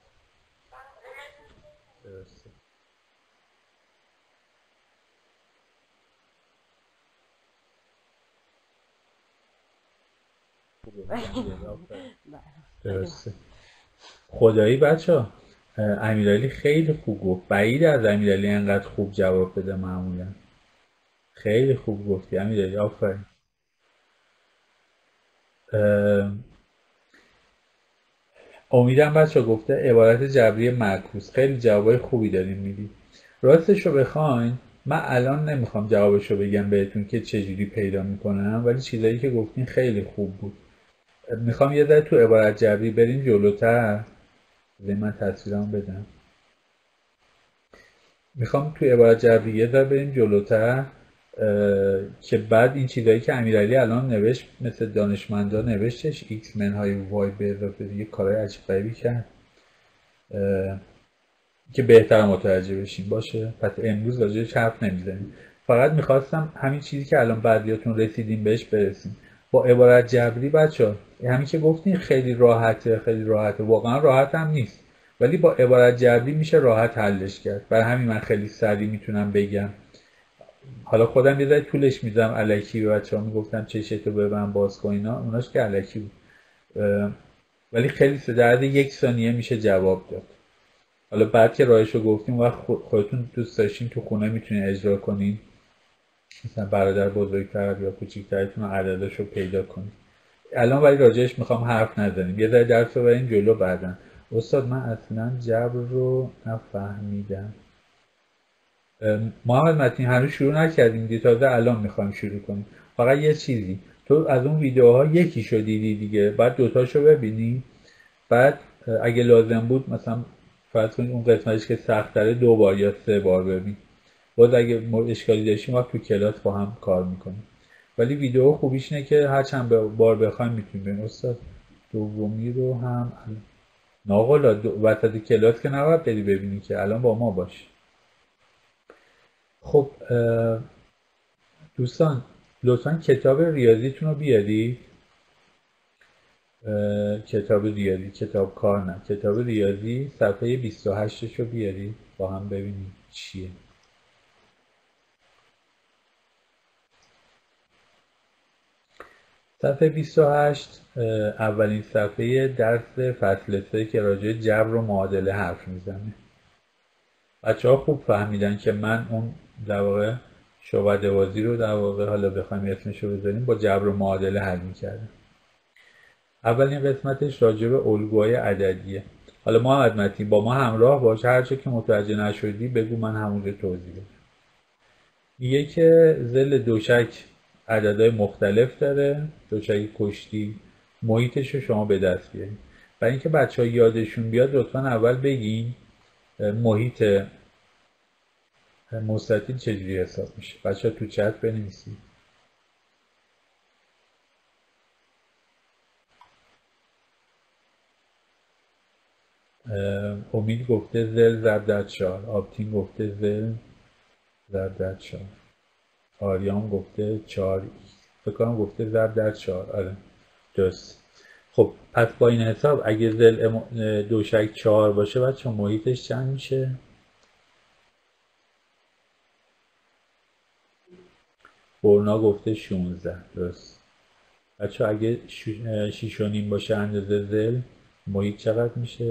Speaker 1: درسته. درسته. خدایی بچه ها امیرعلی خیلی خوب گفت. بعید از امیرعلی انقدر خوب جواب بده معمولا. خیلی خوب گفتی امیرعلی، آفرین. امیدم بچه گفته عبارت جبری معکوس. خیلی جوابای خوبی داریم میدی. راستش رو بخواین من الان نمیخوام جوابش رو بگم بهتون که چجوری پیدا میکنم، ولی چیزایی که گفتین خیلی خوب بود. میخوام یه ذره تو عبارت جبری بریم جلوتر. من تصویرمو بدم. میخوام تو عبارت جبری یه ذره بریم جلوتر که بعد این چیزایی که امیرعلی الان نوشت مثل دانشمندا نوشتش ایکس منهای وای به اضافه دیگه کارهای عجیب غریبی کرد که بهتر متوجه بشیم. باشه پس امروز راجعش حرف نمیزنیم. فقط میخواستم همین چیزی که الان بعضیاتون رسیدیم بهش برسیم. با عبارت جبری بچه همین که گفتین خیلی راحته، خیلی راحته. واقعا راحت هم نیست ولی با عبارت جبری میشه راحت حلش کرد. برای همین من خیلی سریع میتونم بگم حالا خودم یه ذره طولش میدم الکی به بچه‌ها میگفتم چشتو ببند باز کن اینا، اوناش که الکی بود، ولی خیلی در یک ثانیه میشه جواب داد. حالا بعد که راهشو گفتیم وقت خودتون دوست داشتین تو خونه میتونین اجرا کنین، مثلا برادر بزرگتر یا کوچیکترتون عدداشو پیدا کنین. الان ولی راجعش میخوام حرف نزنیم، یه ذره درس رو بریم جلو. بعدن استاد من اصلا جبر رو نفهمیدم. محمد متین هنوز شروع نکردیم دیگه، تازه الان میخوایم شروع کنیم. فقط یه چیزی، تو از اون ویدیوها یکیشو دیدی دیگه، بعد دوتاشو ببینی، بعد اگه لازم بود مثلا فرض کنید اون قسمتش که سخت تره دو بار یا سه بار ببین، باز اگه اشکالی داشتیم وقت تو کلاس با هم کار میکنیم. ولی ویدیو خوبیش اینه که هر چند بار بخوایم میتونیم ببین. استاد دومی رو هم ناقلا وسط کلاس که نباید بری ببینی که، الان با ما باش. خب دوستان لطفا کتاب ریاضیتون رو بیارید. کتاب ریاضی، کتاب کار نه، کتاب ریاضی صفحه بیست و هشت رو بیارید با هم ببینیم چیه. صفحه بیست و هشت اولین صفحه درس فصل سه که راجع جبر و معادله حرف میزنه. بچه ها خوب فهمیدن که من اون در واقع شعبده بازی رو در واقع حالا بخوایم اسمش رو بذاریم با جبر و معادله حل میکردم. اولین قسمتش راجع به الگوهای عددیه. حالا محمد متین با ما همراه باش، هر چه که متوجه نشدی بگو من همونجا توضیح بدم. میگه که ظل دوشک عددهای مختلف داره، دوشک کشتی، محیطش رو شما به دست بیارید. برای اینکه بچه ها یادشون بیاد لطفا اول بگین محیط مستطیل چجوری حساب میشه. بچه ها تو چت بنویسید. امید گفته زل ضرب در چهار، آبتین گفته زل ضرب در چهار، آریام گفته چهار، فکر کنم گفته ضرب در چهار. آره درست. خب پس با این حساب اگه زل دوشک چهار باشه بچه محیطش چند میشه؟ برنا گفته شونزده. درست. بچه اگه شیش و نیم باشه اندازه زل، محیط چقدر میشه؟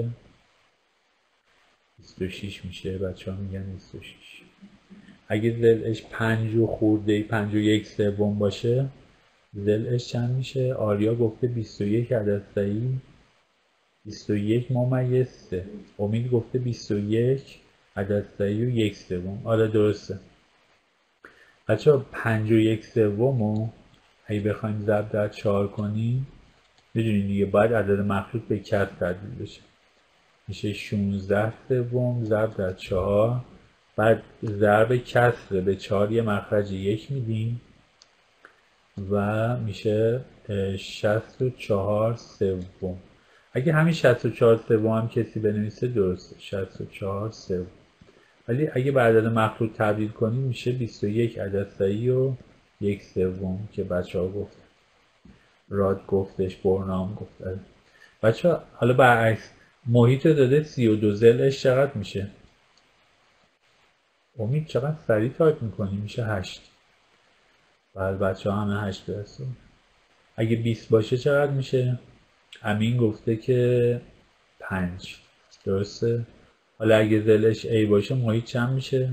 Speaker 1: بیست و شش میشه. بچه ها میگن بیست و شش. اگه زلش پنج و خورده پنج و یک سوم باشه زلش چند میشه؟ آریا گفته بیست و یک عدد صحیح، بیست و یک ممیز سه. امید گفته بیست و یک عدد صحیح و یک سوم. آره درسته. بچه ها پنج و یک سوم رو اگه بخوایم ضرب در چهار کنیم میدونید دیگه باید عدد مخلوط به کسر تبدیل بشه، میشه شونزده سوم ضرب در چهار، بعد ضرب کسر به چهار یه مخرج یک میدیم و میشه شصت و چهار سوم. اگه همین شصت و چهار سوم هم کسی بنویسه درسته، شصت و چهار سوم. ولی اگه به عدد مخلوط تبدیل کنیم میشه بیست و یک عدد صحیح و یک سوم که بچه ها گفتن. راد گفتش، برنام گفت. بچه ها حالا برعکس محیط رو داده سی و دو، زلش چقدر میشه؟ امید چقدر سریع تایپ میکنی؟ میشه هشت. بله بچه ها همه هشت برسون. اگه بیست باشه چقدر میشه؟ امین گفته که پنج. درسته؟ حالا اگه زلش ای باشه محیط چند میشه؟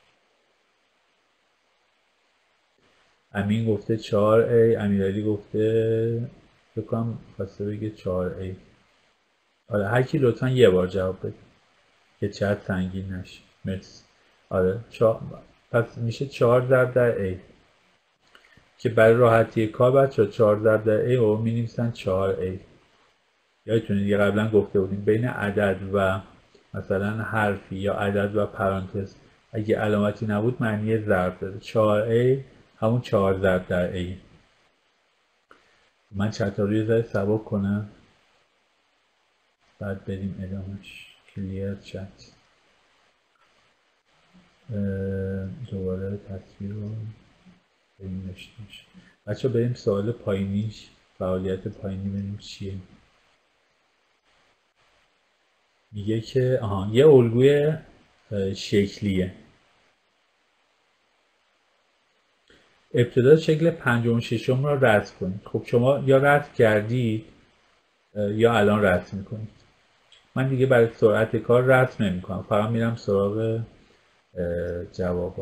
Speaker 1: امین گفته چهار ای، امیرعلی گفته بکنم خواسته بگه چهار ای. آره هر کی لطفا یه بار جواب بده که چت سنگین نشه. مرسی. آره چهار، پس میشه چهار ضرب در ای که برای راحتی کار بچه چهار ضرب در ای رو می نویسن چهار ای. یادتونه دیگه قبلا گفته بودیم بین عدد و مثلا حرفی یا عدد و پرانتز اگه علامتی نبود معنی ضرب داره. چهار ای همون چهار ضرب در ای. من چت رو یه ذره سبک کنم بعد بریم ادامهش. کلیر چت. دوباره تصویر رو بریم داشتیش. بچه بریم سوال پایینیش، فعالیت پایینی بریم چیه. میگه که آها یه الگوی شکلیه. ابتدا شکل پنجم و ششم را رسم کنید. خب شما یا رسم کردید یا الان رسم میکنید. من دیگه برای سرعت کار رسم نمی کنم، فقط میرم سراغ جوابا.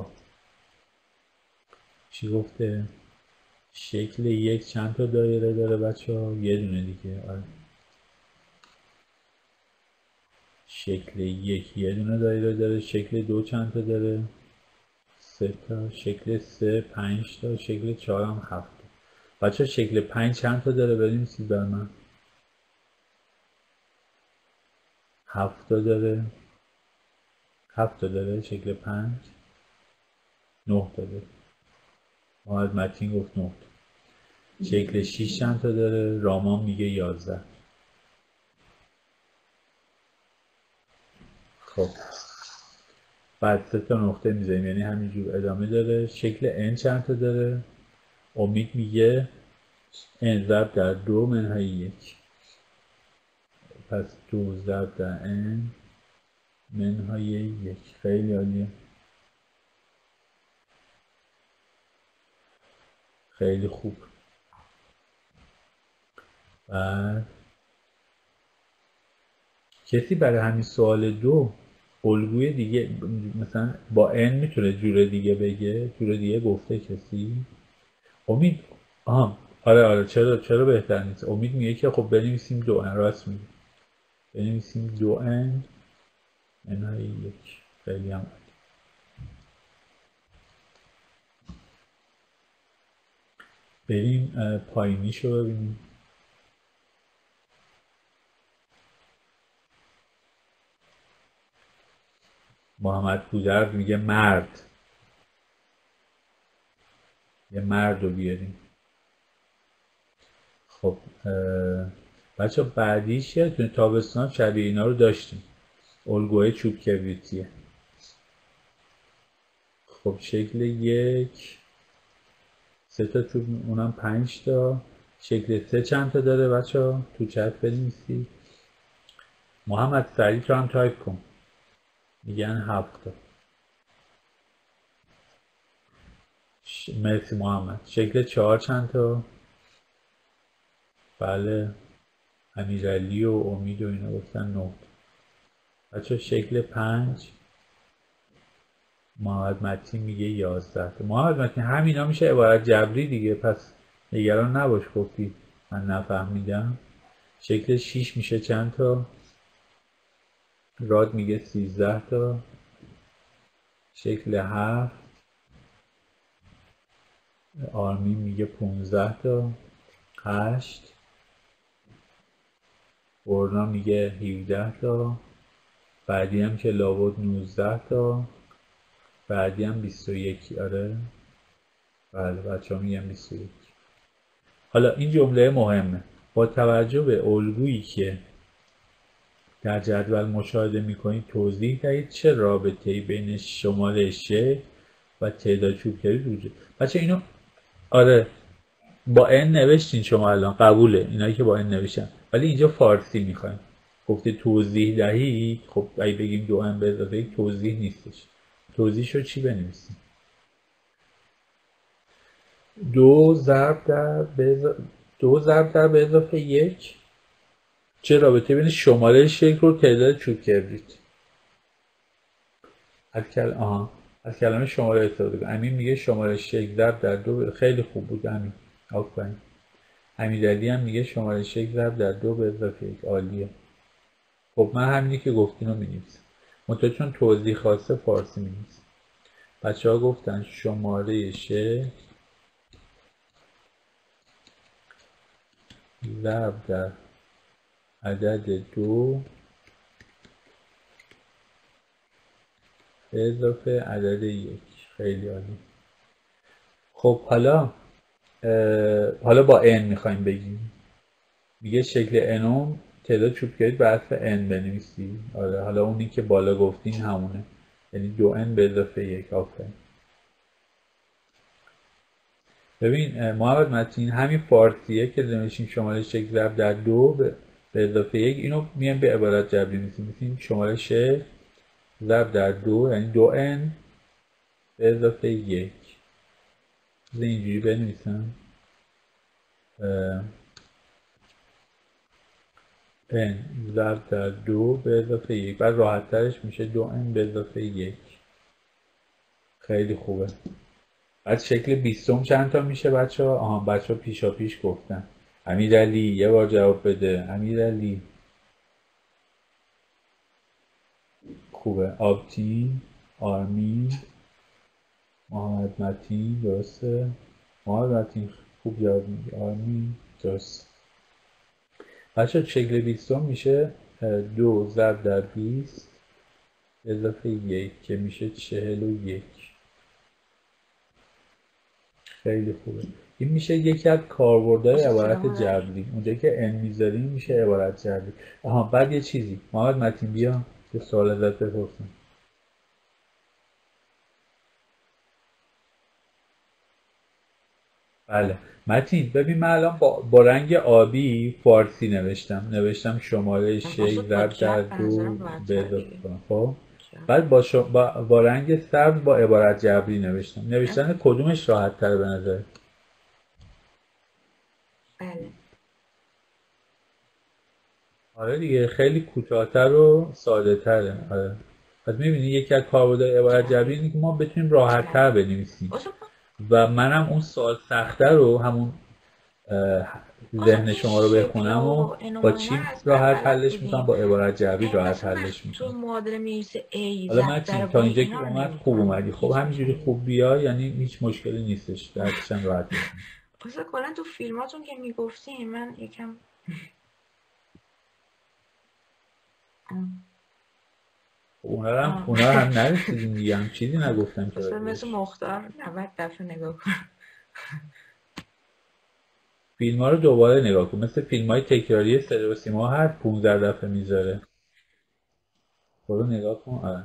Speaker 1: چی گفته؟ شکل یک چند تا دایره داره بچه ها؟ یه دونه دیگه. آره. شکل یک یه دونه دایره داره. شکل دو چند تا داره؟ سه تا. شکل سه پنج تا. شکل چهار هم هفت تا. بچه ها شکل پنج چند تا داره؟ بنویسید بر من. هفت تا داره. هفت تا داره شکل پنج. نه تا داره. محمد متین گفت نه تا. شکل شیش چند تا داره؟ رامان میگه یازده. خب بعد سه تا نقطه میذاریم، یعنی همینجور ادامه داره. شکل ان چند تا داره؟ امید میگه ان ضرب در دو منهای یک. پس دو ضرب در ان منهای یک. خیلی عالیه، خیلی خوب. بعد کسی برای همین سوال دو الگوی دیگه مثلا با ان میتونه جور دیگه بگه؟ جور دیگه گفته کسی؟ امید آها آره آره چرا چرا بهتر نیست؟ امید میگه که خب بنویسیم دو ان. راست میگه، بنویسیم دو ان منهای یک. خیلی هم بریم پایینیشو ببینیم. محمد بودرد میگه مرد. یه مرد رو بیاریم. خب بچه بعدیش یه تابستان شبیه اینا رو داشتیم. الگوهای چوب کبریتیه. خب شکل یک سه تا چوب، اونم پنج تا. شکل سه چند تا داره بچه ها؟ تو چت بنویسید. محمد سریع تو هم تایپ کن. میگن هفت تا. ش... مرسی محمد. شکل چهار چند تا؟ بله امیرعلی و امید و اینا گفتن نه تا. بچه شکل پنج محمد متین میگه یازده تا. محمد متین همینا میشه عبارت جبری دیگه، پس نگران نباش گفتی من نفهمیدم. شکل شیش میشه چند تا؟ راد میگه سیزده تا. شکل هفت آرمین میگه پونزده تا. هشت برنا میگه هفده تا. بعدی هم که لابد نوزده تا. بعدی هم بیست و یک. آره بله بچه ها میگن بیست و یک. حالا این جمله مهمه. با توجه به الگویی که در جدول مشاهده میکنید توضیح دهید چه رابطه‌ای بین شماره شکل و تعداد چوب کبریت وجود. بچه اینو آره با ان نوشتین شما الان، قبوله اینایی که با ان نوشتن، ولی اینجا فارسی میخوایم. گفته توضیح دهید. خب اگه بگیم دو ان به اضافه یک توضیح نیستش. توضیح رو چی بنویسیم؟ دو ضرب در به دو ضرب در به اضافه یک. چه رابطه بین شماره شکل و تعداد چوب کبریت؟ از کل آها از کلمه شماره استفاده کن. امین میگه شماره شکل ضرب در دو. خیلی خوب بود امین، آفرین. امیرعلی هم میگه شماره شکل ضرب در دو به اضافه یک. عالیه. خب من همینی که گفتین رو می‌نویسم. منتها چون توضیح خواسته فارسی می‌نویسم. بچه‌ها گفتن شماره شکل ضرب در عدد دو به اضافه عدد یک. خیلی عالی. خب حالا حالا با n میخوایم بگیم. میگه شکل انوم تعداد چوب کبریت به حذف n بنویسی. آره حالا اونی که بالا گفتین همونه، یعنی دو ان به اضافه یک. آفرین. ببین محمد متین همین فارسیه که نوشتیم شماره شکل ضرب در دو به اضافه یک، اینو میایم به عبارت جبری می‌نویسیم. می‌نویسیم شماره شکل ضرب در دو یعنی دو ان به اضافه یک. بذار اینجوری بنویسم n ضرب در دو به اضافه یک، بعد راحت ترش میشه دو n به اضافه یک. خیلی خوبه. بعد شکل بیستم چند تا میشه بچه ها؟ آها بچه ها پیشا پیش گفتن. امیرعلی یه بار جواب بده. امیرعلی خوبه. آبتین، آرمین، محمد متین، درسته؟ محمد متین خوب جواب میده. آرمین درست. بچه شکل بیستم میشه دو ضرب در بیست اضافه یک که میشه چهل و یک. خیلی خوبه. این میشه یکی از کاربردهای عبارت جبری. اونجایی که ان میذاریم میشه عبارت جبری. آها بعد یه چیزی محمد متین بیا یه سوال ازت بپرسم. بله متین ببین من الان با, با رنگ آبی فارسی نوشتم نوشتم شماره شش ضرب در دو به اضافه کنم. خب بعد با, شو... با... با رنگ سبز با عبارت جبری نوشتم. نوشتن کدومش راحت تره به نظر؟
Speaker 2: بله.
Speaker 1: آره دیگه خیلی کوتاه‌تر و ساده تره. آره. پس میبینی یکی از کاربردهای عبارت جبری اینه که ما بتونیم راحت تر بنویسیم و منم اون سوال سخته رو همون ذهن شما رو بخونم و با چی راحت حلش میکنم؟ با عبارت جبری راحت حلش میکنم.
Speaker 2: تو معادله میرسه ای
Speaker 1: حالا من تا اینجا که اومد خوب اومدی. خب همینجوری خوب بیا یعنی هیچ مشکلی نیستش. درکشم راحت میکنم.
Speaker 2: اصلا کلا تو فیلماتون که میگفتین من یکم
Speaker 1: اونا هم اونا هم نرسیدیم دیگه. هم چیزی نگفتم که
Speaker 2: اصلا مثل مختار نود دفعه نگاه کن.
Speaker 1: فیلم ها رو دوباره نگاه کن. مثل فیلم های تکراری استودیو سینما هر پونزده دفعه میذاره. برو نگاه کن. آره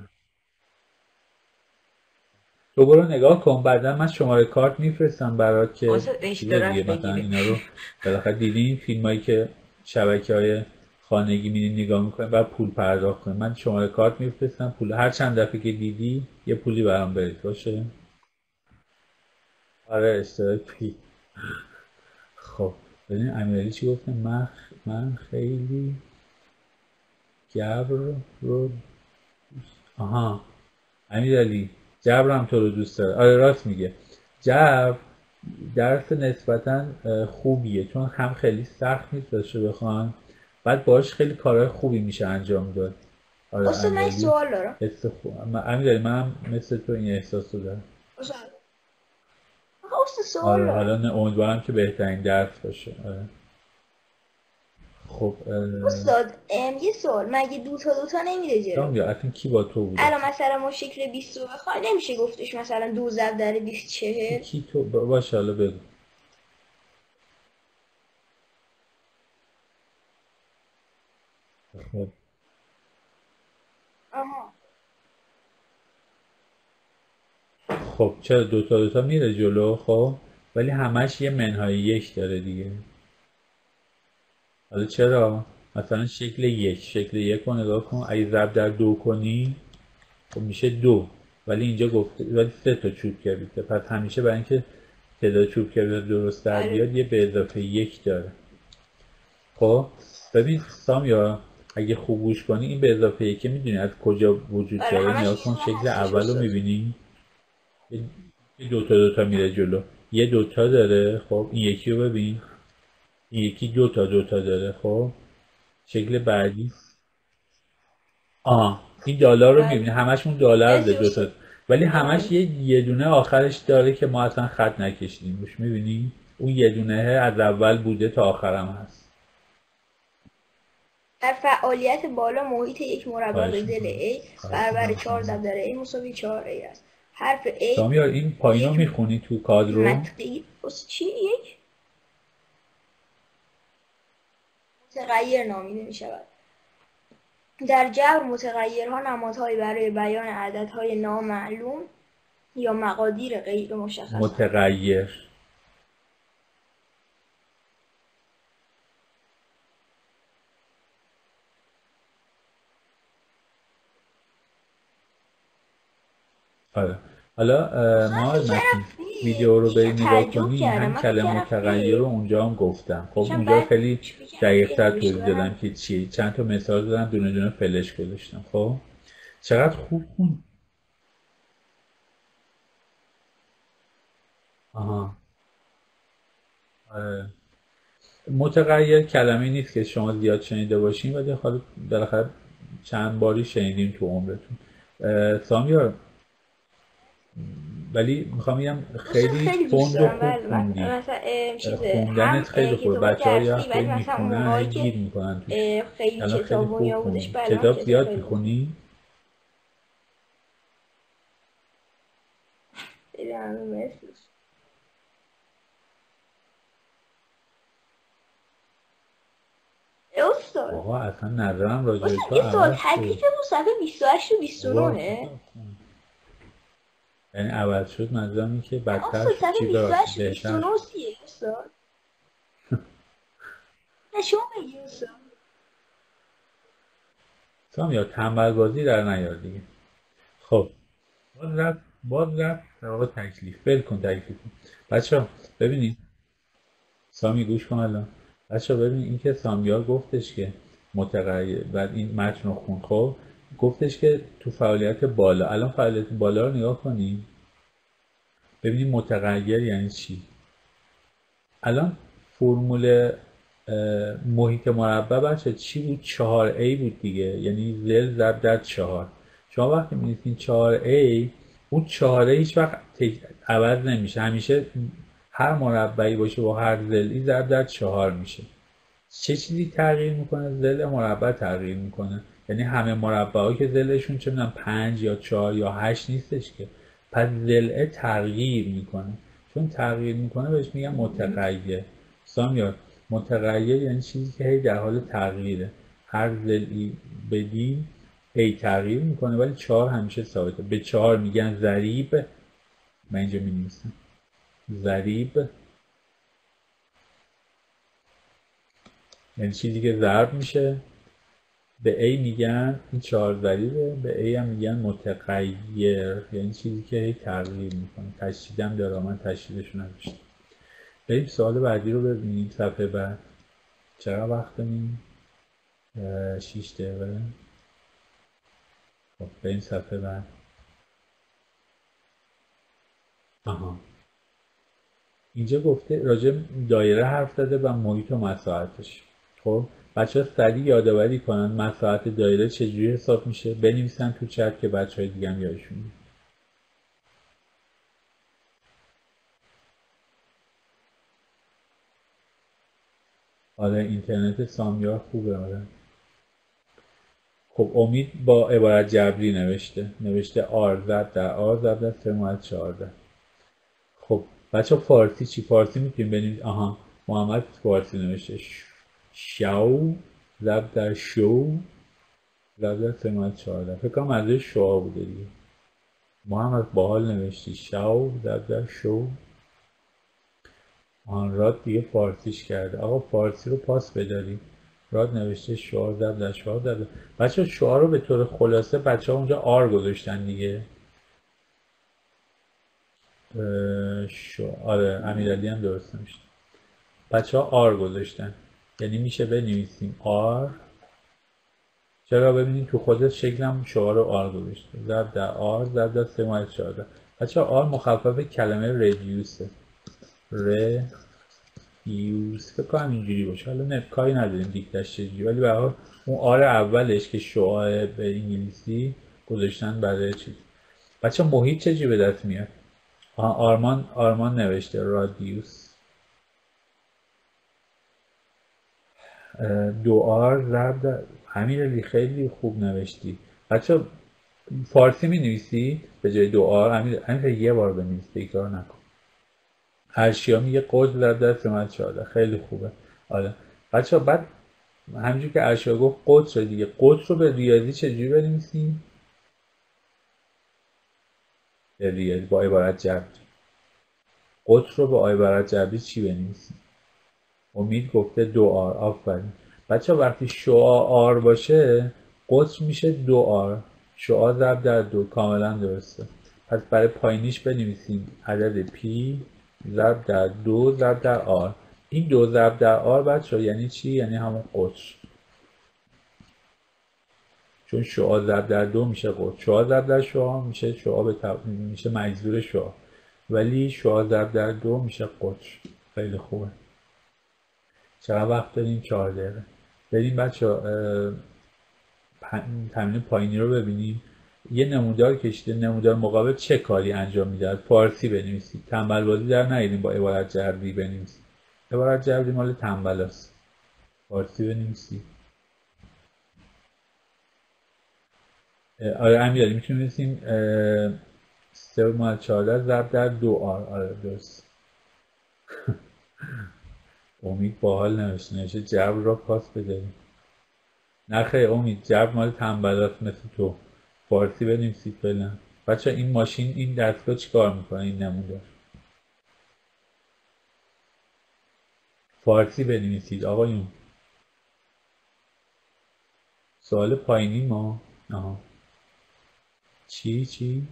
Speaker 1: تو برو نگاه کن. بعدا من شماره کارت میفرستم برات که دیگه مثلا اینا رو بالاخره دیدین فیلم هایی که شبکه های خانگی میرین نگاه میکنین بعد پول پرداخت کنین. من شماره کارت میفرستم پول هر چند دفعه که دیدی یه پولی برام برید باشه. آره اشتراک پی. خب ببین امیرعلی چی گفته؟ من من خیلی جبر رو آها امیرعلی جبرم تو رو دوست داره. آره راست میگه. جبر درس نسبتا خوبیه چون هم خیلی سخت نیست داشته بخوان بعد باهاش خیلی کارهای خوبی میشه انجام داد.
Speaker 7: آره اصلا من سوال دارم.
Speaker 1: امیرعلی من مثل تو این احساس رو دارم.
Speaker 7: آره
Speaker 1: حالا امیدوارم که بهترین درس باشه. آره. خب
Speaker 7: استاد یه سوال مگه دو تا دو تا نمیره جلو؟
Speaker 1: یا اصلا کی با تو بوده؟
Speaker 7: الان مثلا ما شکل بیست رو بخوای نمیشه گفتش مثلا دو ضرب در بیست چهل؟
Speaker 1: کی تو باشه حالا بگو. خب
Speaker 7: آها
Speaker 1: خب چرا دوتا دوتا میره جلو؟ خب ولی همش یه منهای یک داره دیگه. حالا چرا؟ مثلا شکل یک شکل یک رو نگاه کن. اگه ضرب در دو کنی خب میشه دو ولی اینجا گفته ولی سه تا چوب کبریته. پس همیشه برای اینکه تعداد چوب کبریت درست در بیاد یه به اضافه یک داره. خب ببین سامیا اگه خوب گوش کنی این به اضافه یک میدونی از کجا وجود داره. نگاه کن شکل اول رو میبینی یه دوتا دوتا میره جلو یه دوتا داره. خب این یکی رو ببین این یکی دوتا دوتا داره. خب شکل بعدی آه این دلار رو میبینی همشون دلار ده دوتا ولی همش یه یه دونه آخرش داره که ما اصلا خط نکشیدیم روش. میبینی اون یه دونه از اول بوده تا آخرم هست.
Speaker 7: در فعالیت بالا محیط یک مربع به ضلع A برابر چهار ضرب در A مساوی چهار A است. حرف A
Speaker 1: سامیار این پایینو میخونی تو کادر رو؟
Speaker 7: منطقی واسه چی یک متغیر نامیده می شود. در جبر متغیرها نمادهایی برای بیان عددهای نامعلوم یا مقادیر غیر مشخص
Speaker 1: متغیر آره حالا ما متین ویدیو رو بری
Speaker 7: یکم
Speaker 1: نگاه
Speaker 7: تعجب
Speaker 1: کنی
Speaker 7: کردم.
Speaker 1: هم
Speaker 7: من فکر
Speaker 1: کلمه
Speaker 7: کردم
Speaker 1: متغیر رو اونجا هم گفتم. خب
Speaker 7: داشتم
Speaker 1: اونجا
Speaker 7: بعد
Speaker 1: خیلی
Speaker 7: فکر کردم
Speaker 1: دقیق‌تر
Speaker 7: یه
Speaker 1: توضیح
Speaker 7: نوشته
Speaker 1: دادم که چیه. چند تا مثال دادم، دونه دونه فلش گذاشتم. خب چقدر خوب خون. آها آره. متغیر کلمه نیست که شما زیاد شنیده باشین، ولی حالا بالاخره چند باری شنیدیم تو عمرتون. سامیار ولی میخوام بگم خیلی
Speaker 7: خیلی دوست
Speaker 1: تند و
Speaker 7: دارم.
Speaker 1: خوب
Speaker 7: بله
Speaker 1: خوندی.
Speaker 7: مثلا اه، چیزه هم
Speaker 1: خوندنت خیلی خوبه.
Speaker 7: کتاب
Speaker 1: بچه ها یه
Speaker 7: درسی، ولی
Speaker 1: وقتی
Speaker 7: مثلا اون
Speaker 1: میخونن
Speaker 7: موقعی
Speaker 1: هی
Speaker 7: که
Speaker 1: گیر میکنن توش.
Speaker 7: اه، خیلی
Speaker 1: الان خیلی
Speaker 7: کتاب
Speaker 1: خوب
Speaker 7: دنیا
Speaker 1: خوندی.
Speaker 7: بودش. بله من
Speaker 1: کتاب
Speaker 7: کتاب
Speaker 1: زیاد
Speaker 7: خیلی دوست
Speaker 1: میخونی؟
Speaker 7: خیلی همه مثلش. استاد
Speaker 1: آقا اصلا نظرم راجع به تو
Speaker 7: استاد یه سوال
Speaker 1: عوض شد.
Speaker 7: تکلیفمون صفحه بیست و هشت و بیست و
Speaker 1: بابا
Speaker 7: نه
Speaker 1: یعنی عوض شد، منظورم این که بدتر
Speaker 7: استاد
Speaker 1: شد.
Speaker 7: صفحه
Speaker 1: چی
Speaker 7: بیست و
Speaker 1: ببخشید
Speaker 7: هشت و بیست و
Speaker 1: بهتر
Speaker 7: نه
Speaker 1: شد؟
Speaker 7: چیه استاد؟ نه شما بگی استاد.
Speaker 1: سامیار تنبل بازی در نیار دیگه. خب باز رفت باز رفت در واقع تکلیف. ول کن تکلیف. بچه ها ببینید، سامی گوش کن الان. بچه ها ببینید، این که سامیار گفتش که متغیر، بعد این متن رو خون. خب گفتش که تو فعالیت بالا. الان فعالیت بالا رو نگاه کنیم ببینیم متغیر یعنی چی. الان فرمول محیط مربع بچه چی بود؟ چهار ای بود دیگه، یعنی زل ضرب در چهار. شما وقتی می‌نویسین چهار ای، اون چهار ای هیچ وقت عوض نمیشه، همیشه هر مربعی باشه با هر زلی ضرب در چهار میشه. چه چیزی تغییر میکنه؟ زل مربع تغییر میکنه. یعنی همه مربع‌ها که زلشون چه میدونم پنج یا چهار یا هشت نیستش که، پس زل تغییر میکنه. چون تغییر میکنه بهش میگن متغیر. سامیار متغیر یعنی چیزی که هی در حال تغییره. هر زلی بدی هی تغییر میکنه، ولی چهار همیشه ثابته. به چهار میگن ضریب. من اینجا می‌نویسم ضریب، یعنی چیزی که ضرب میشه. به A میگن این چهار ضریبه، به A هم میگن متغیر، یعنی چیزی که هی تغییر میکنه. تشدیدم داره، من تشدیدشو نداشتم. بریم سوال بعدی رو ببینیم. صفحه بعد چرا وقت داریم؟ شیش دقیقه. خب بریم صفحه بعد. آها اینجا گفته راجع دایره حرف زده و محیط و مساحتش. خب بچه ها سریع یادآوری کنن مساحت دایره چجوری حساب میشه، بنویسن تو چت که بچه های دیگه هم یادشون میاد. آره اینترنت سامیار خوبه. آره خب امید با عبارت جبری نوشته نوشته آر زد در آر زد در سه ممیز چهارده. خب بچه ها فارسی چی؟ فارسی میتونیم بنویسیم. آها محمد فارسی نوشته شو زد در شو زد در سه ممیز چهارده. فکر کنم از شوا بوده دیگه. محمد باحال نوشتی شو زد در شو. آن راد دیگه فارسیش کرده. آقا فارسی رو پاس بداریم. راد نوشته شعار زد در شعار زد. بچه ها شعار رو به طور خلاصه بچه ها اونجا آر گذاشتن دیگه. شعار آره امیرعلی هم درست نوشته. بچه ها آر گذاشتن، یعنی میشه بنویسیم آر. چرا؟ ببینید تو خود شکلم شعار رو آر گذاشته. زد در آر زد در سه ممیز چهارده. بچه ها آر مخفف کلمه ردیوسه. ر یوز فکر کنم اینجوری باشه. حالا نه کاری نداریم دیکتش چجوری، ولی به هر حال اون آر اولش که شعاع به انگلیسی گذاشتن برای چیز. بچه محیط چجوری به دست میاد؟ آرمان آرمان نوشته رادیوس. دو آر ضرب در امیرعلی خیلی خوب نوشتی. بچه فارسی می نویسی به جای دو آر؟ امیرعلی یه بار بنویس، تکرار نکن. ارشیا میگه قطر ضرب در سه ممیز چهارده. خیلی خوبه. آره بچه ها بعد همینجور که ارشیا گفت قطر دیگه. قطر رو به ریاضی چجوری بنویسیم؟ به ریاضی با عبارت جبری. قطر رو با عبارت جبری چی بنویسیم؟ امید گفته دو آر. آفرین. بچه ها وقتی شعاع آر باشه قطر میشه دو آر. شعاع ضرب در دو. کاملا درسته. پس برای پایینیش بنویسیم عدد پی ضرب در دو ضرب در آر. این دو ضرب در آر بچه یعنی چی؟ یعنی همون قطر، چون شعاع ضرب در دو میشه قطر، شعاع ضرب در شعاع میشه شعاع به تب... میشه مجذور شعاع، ولی شعاع ضرب در دو میشه قطر. خیلی خوبه. چقدر وقت داریم؟ چهار دقیقه. بریم بچه تمرین پایینی رو ببینیم. یه نمودار کشیده، نمودار مقابل چه کاری انجام میده؟ فارسی بنویسید. تنبل بازی در نیاریم با عبارت جبری بنویسید. عبارت جبری مال تنبل است. فارسی بنویسید. آره امیرعلی میتونیم بنویسیم سه مال چهارده ضرب در دو آر. آره درست. امید باحال نوشته، نوشته جبر را پاس بدهیم. نه خیلی امید، جبر مال تنبلات مثل تو. فارسی بنویسید فعلا. بچه این ماشین، این دستگاه چیکار میکنه؟ این نمودار فارسی بنویسید آقایون. سوال پایینی ما آها چی چی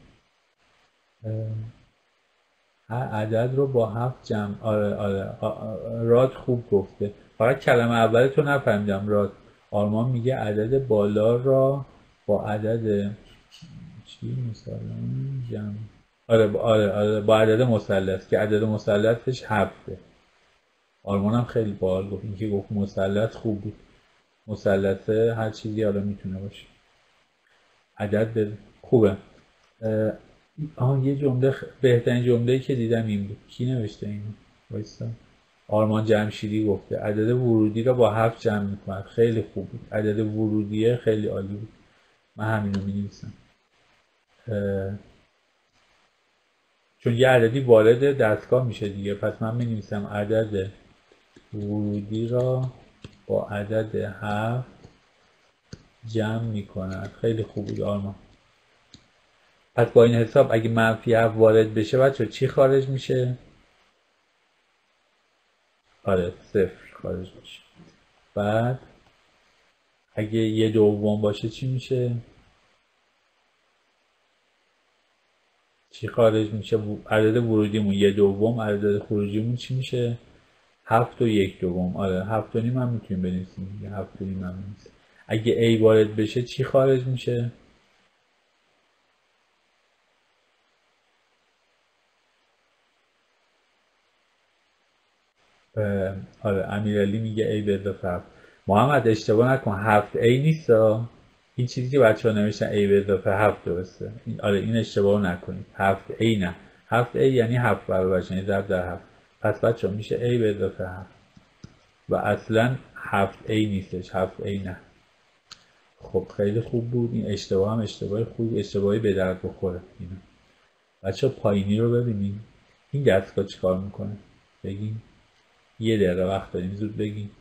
Speaker 1: هر عدد رو با هفت جمع. آره آره راد خوب گفته، فقط کلمه اول تو نفهمیدم. راد آرمان میگه عدد بالا را با عدد چی مثلا جمع. آره آره آره با عدد مثلث که عدد مثلثش هفته. آرمان هم خیلی باحال گفت، این که گفت مثلث خوب بود. مثلث هر چیزی حالا میتونه باشه. عدد خوبه. آها یه جمله خ... بهترین جمله‌ای که دیدم این بود. کی نوشته اینو؟ وایسا. آرمان جمشیدی گفته عدد ورودی را با هفت جمع می‌کند. خیلی خوب بود. عدد ورودیه خیلی عالی بود. من همینو می‌نویسم. اه... چون یه عددی وارد دستگاه میشه دیگه، پس من می‌نویسم عدد ورودی را با عدد هفت جمع می‌کند. خیلی خوب بود آرمان. پس با این حساب اگه منفی هفت وارد بشه بچه چی خارج میشه؟ آره صفر خارج میشه. بعد اگه یه دوم باشه چی میشه؟ چی خارج میشه؟ عدد ورودیمون یه دوم، عدد خروجیمون چی میشه؟ هفت و یک دوم. آره هفت و نیم هم میتونیم بنویسیم. هفت و نیم هم بنویسیم. اگه ای وارد بشه چی خارج میشه؟ آره امیرعلی میگه ای به اضافه هفت. محمد اشتباه نکن، هفت ای نیست. این چیزی که بچه ها نوشتن ای به اضافه هفت درسته. این آره این اشتباه نکنید. هفت ای نه، هفت ای یعنی هفت برابرش، یعنی ضرب در هفت. پس بچه ها میشه ای به اضافه هفت و اصلا هفت ای نیستش، هفت ای نه. خب خیلی خوب بود. این اشتباه هم اشتباه خوب، اشتباهی به درد بخوره. اینا بچه ها پایینی رو ببینیم. این دستگاه چیکار میکنه؟ بگیم. یه دقیقه وقت داریم، زود بگیم.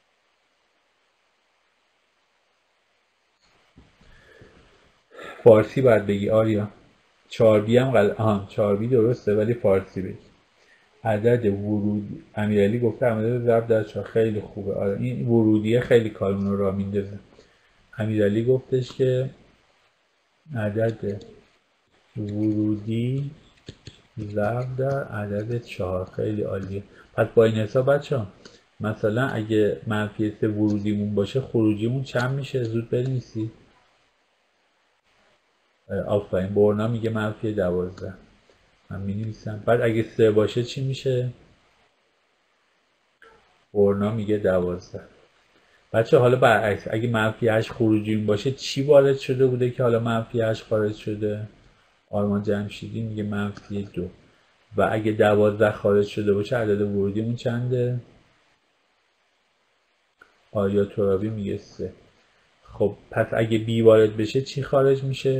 Speaker 1: فارسی باید بگی آریا. چهار بی هم غلط. آها چهار بی درسته ولی فارسی بگی. عدد ورودی امیرعلی گفته عدد ضرب در چهار. خیلی خوبه. آره این ورودیه خیلی کارمون رو راه میندازه. امیرعلی گفتش که عدد ورودی ضرب در عدد چهار. خیلی عالیه. پس با این حساب بچه ها مثلا اگه منفی سه ورودیمون باشه خروجیمون چند میشه؟ زود بنویسید. آفرین. برنا میگه منفی دوازده. من مینویسم. بعد اگه سه باشه چی میشه؟ برنا میگه دوازده. بچه حالا برعکس اگه منفی هشت خروجیمون باشه چی وارد شده بوده که حالا منفی هشت خارج شده؟ آرمان جمشیدی میگه منفی دو. و اگه دوازده خارج شده باشه عدد ورودیمون چنده؟ آریا ترابی میگه سه. خب پس اگه بی وارد بشه چی خارج میشه؟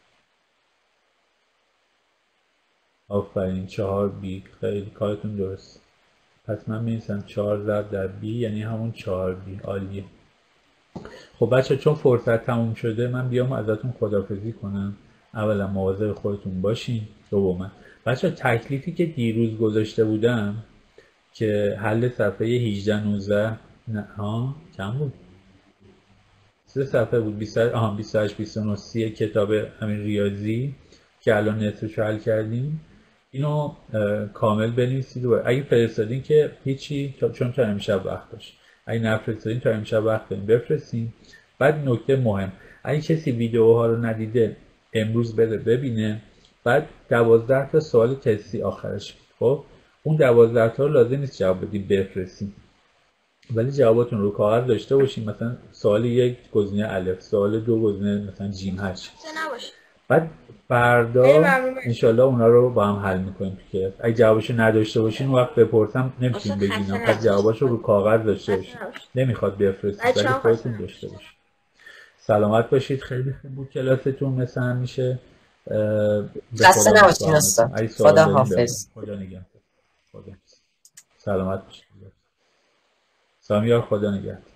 Speaker 1: آفرین چهار بی. خیلی کارتون درست. پس من می‌نویسم چهار ضرب در بی یعنی همون چهار بی. عالیه. خب بچه چون فرصت تموم شده من بیام ازتون خداحافظی کنم. اولا مواظب خودتون باشین. دوما بچه تکلیفی که دیروز گذاشته بودم که حل صفحه هجده نوزده نه ها چند بود؟ سه صفحه بود. بیست آها بیست و هشت بیست و نه سی کتاب همین ریاضی که الان نصفش حل کردیم اینو کامل بنویسید و اگه فرستادین که هیچی، چون تا امشب وقت داشت. اگه نفرستادین تا امشب وقت داریم بفرستین. بعد نکته مهم، اگه کسی ویدیوها رو ندیده امروز بره ببینه. بعد دوازده تا سوال تستی آخرش. خب اون دوازده تا رو لازم نیست جواب بدید بفرستین، ولی جواباتون رو کاغذ داشته باشین. مثلا سوال یک گزینه الف، سوال دو گزینه مثلا جیم هش
Speaker 7: نباشه.
Speaker 1: بعد فردا انشالله اونا رو با هم حل میکنیم که اگه جوابشو نداشته باشین اون وقت بپرسم نمیتونیم بگین. پس جواباشو رو کاغذ داشته باشین، نمیخواد بفرستید ولی خودتون داشته باشین. سلامت باشید. خیلی خوب بود کلاستون مثل همیشه.
Speaker 4: خسته نباشین استاد. خدا حافظ.
Speaker 1: خدا نگهدار. خدا سلامت باشید. سامیار خدا نگهدار.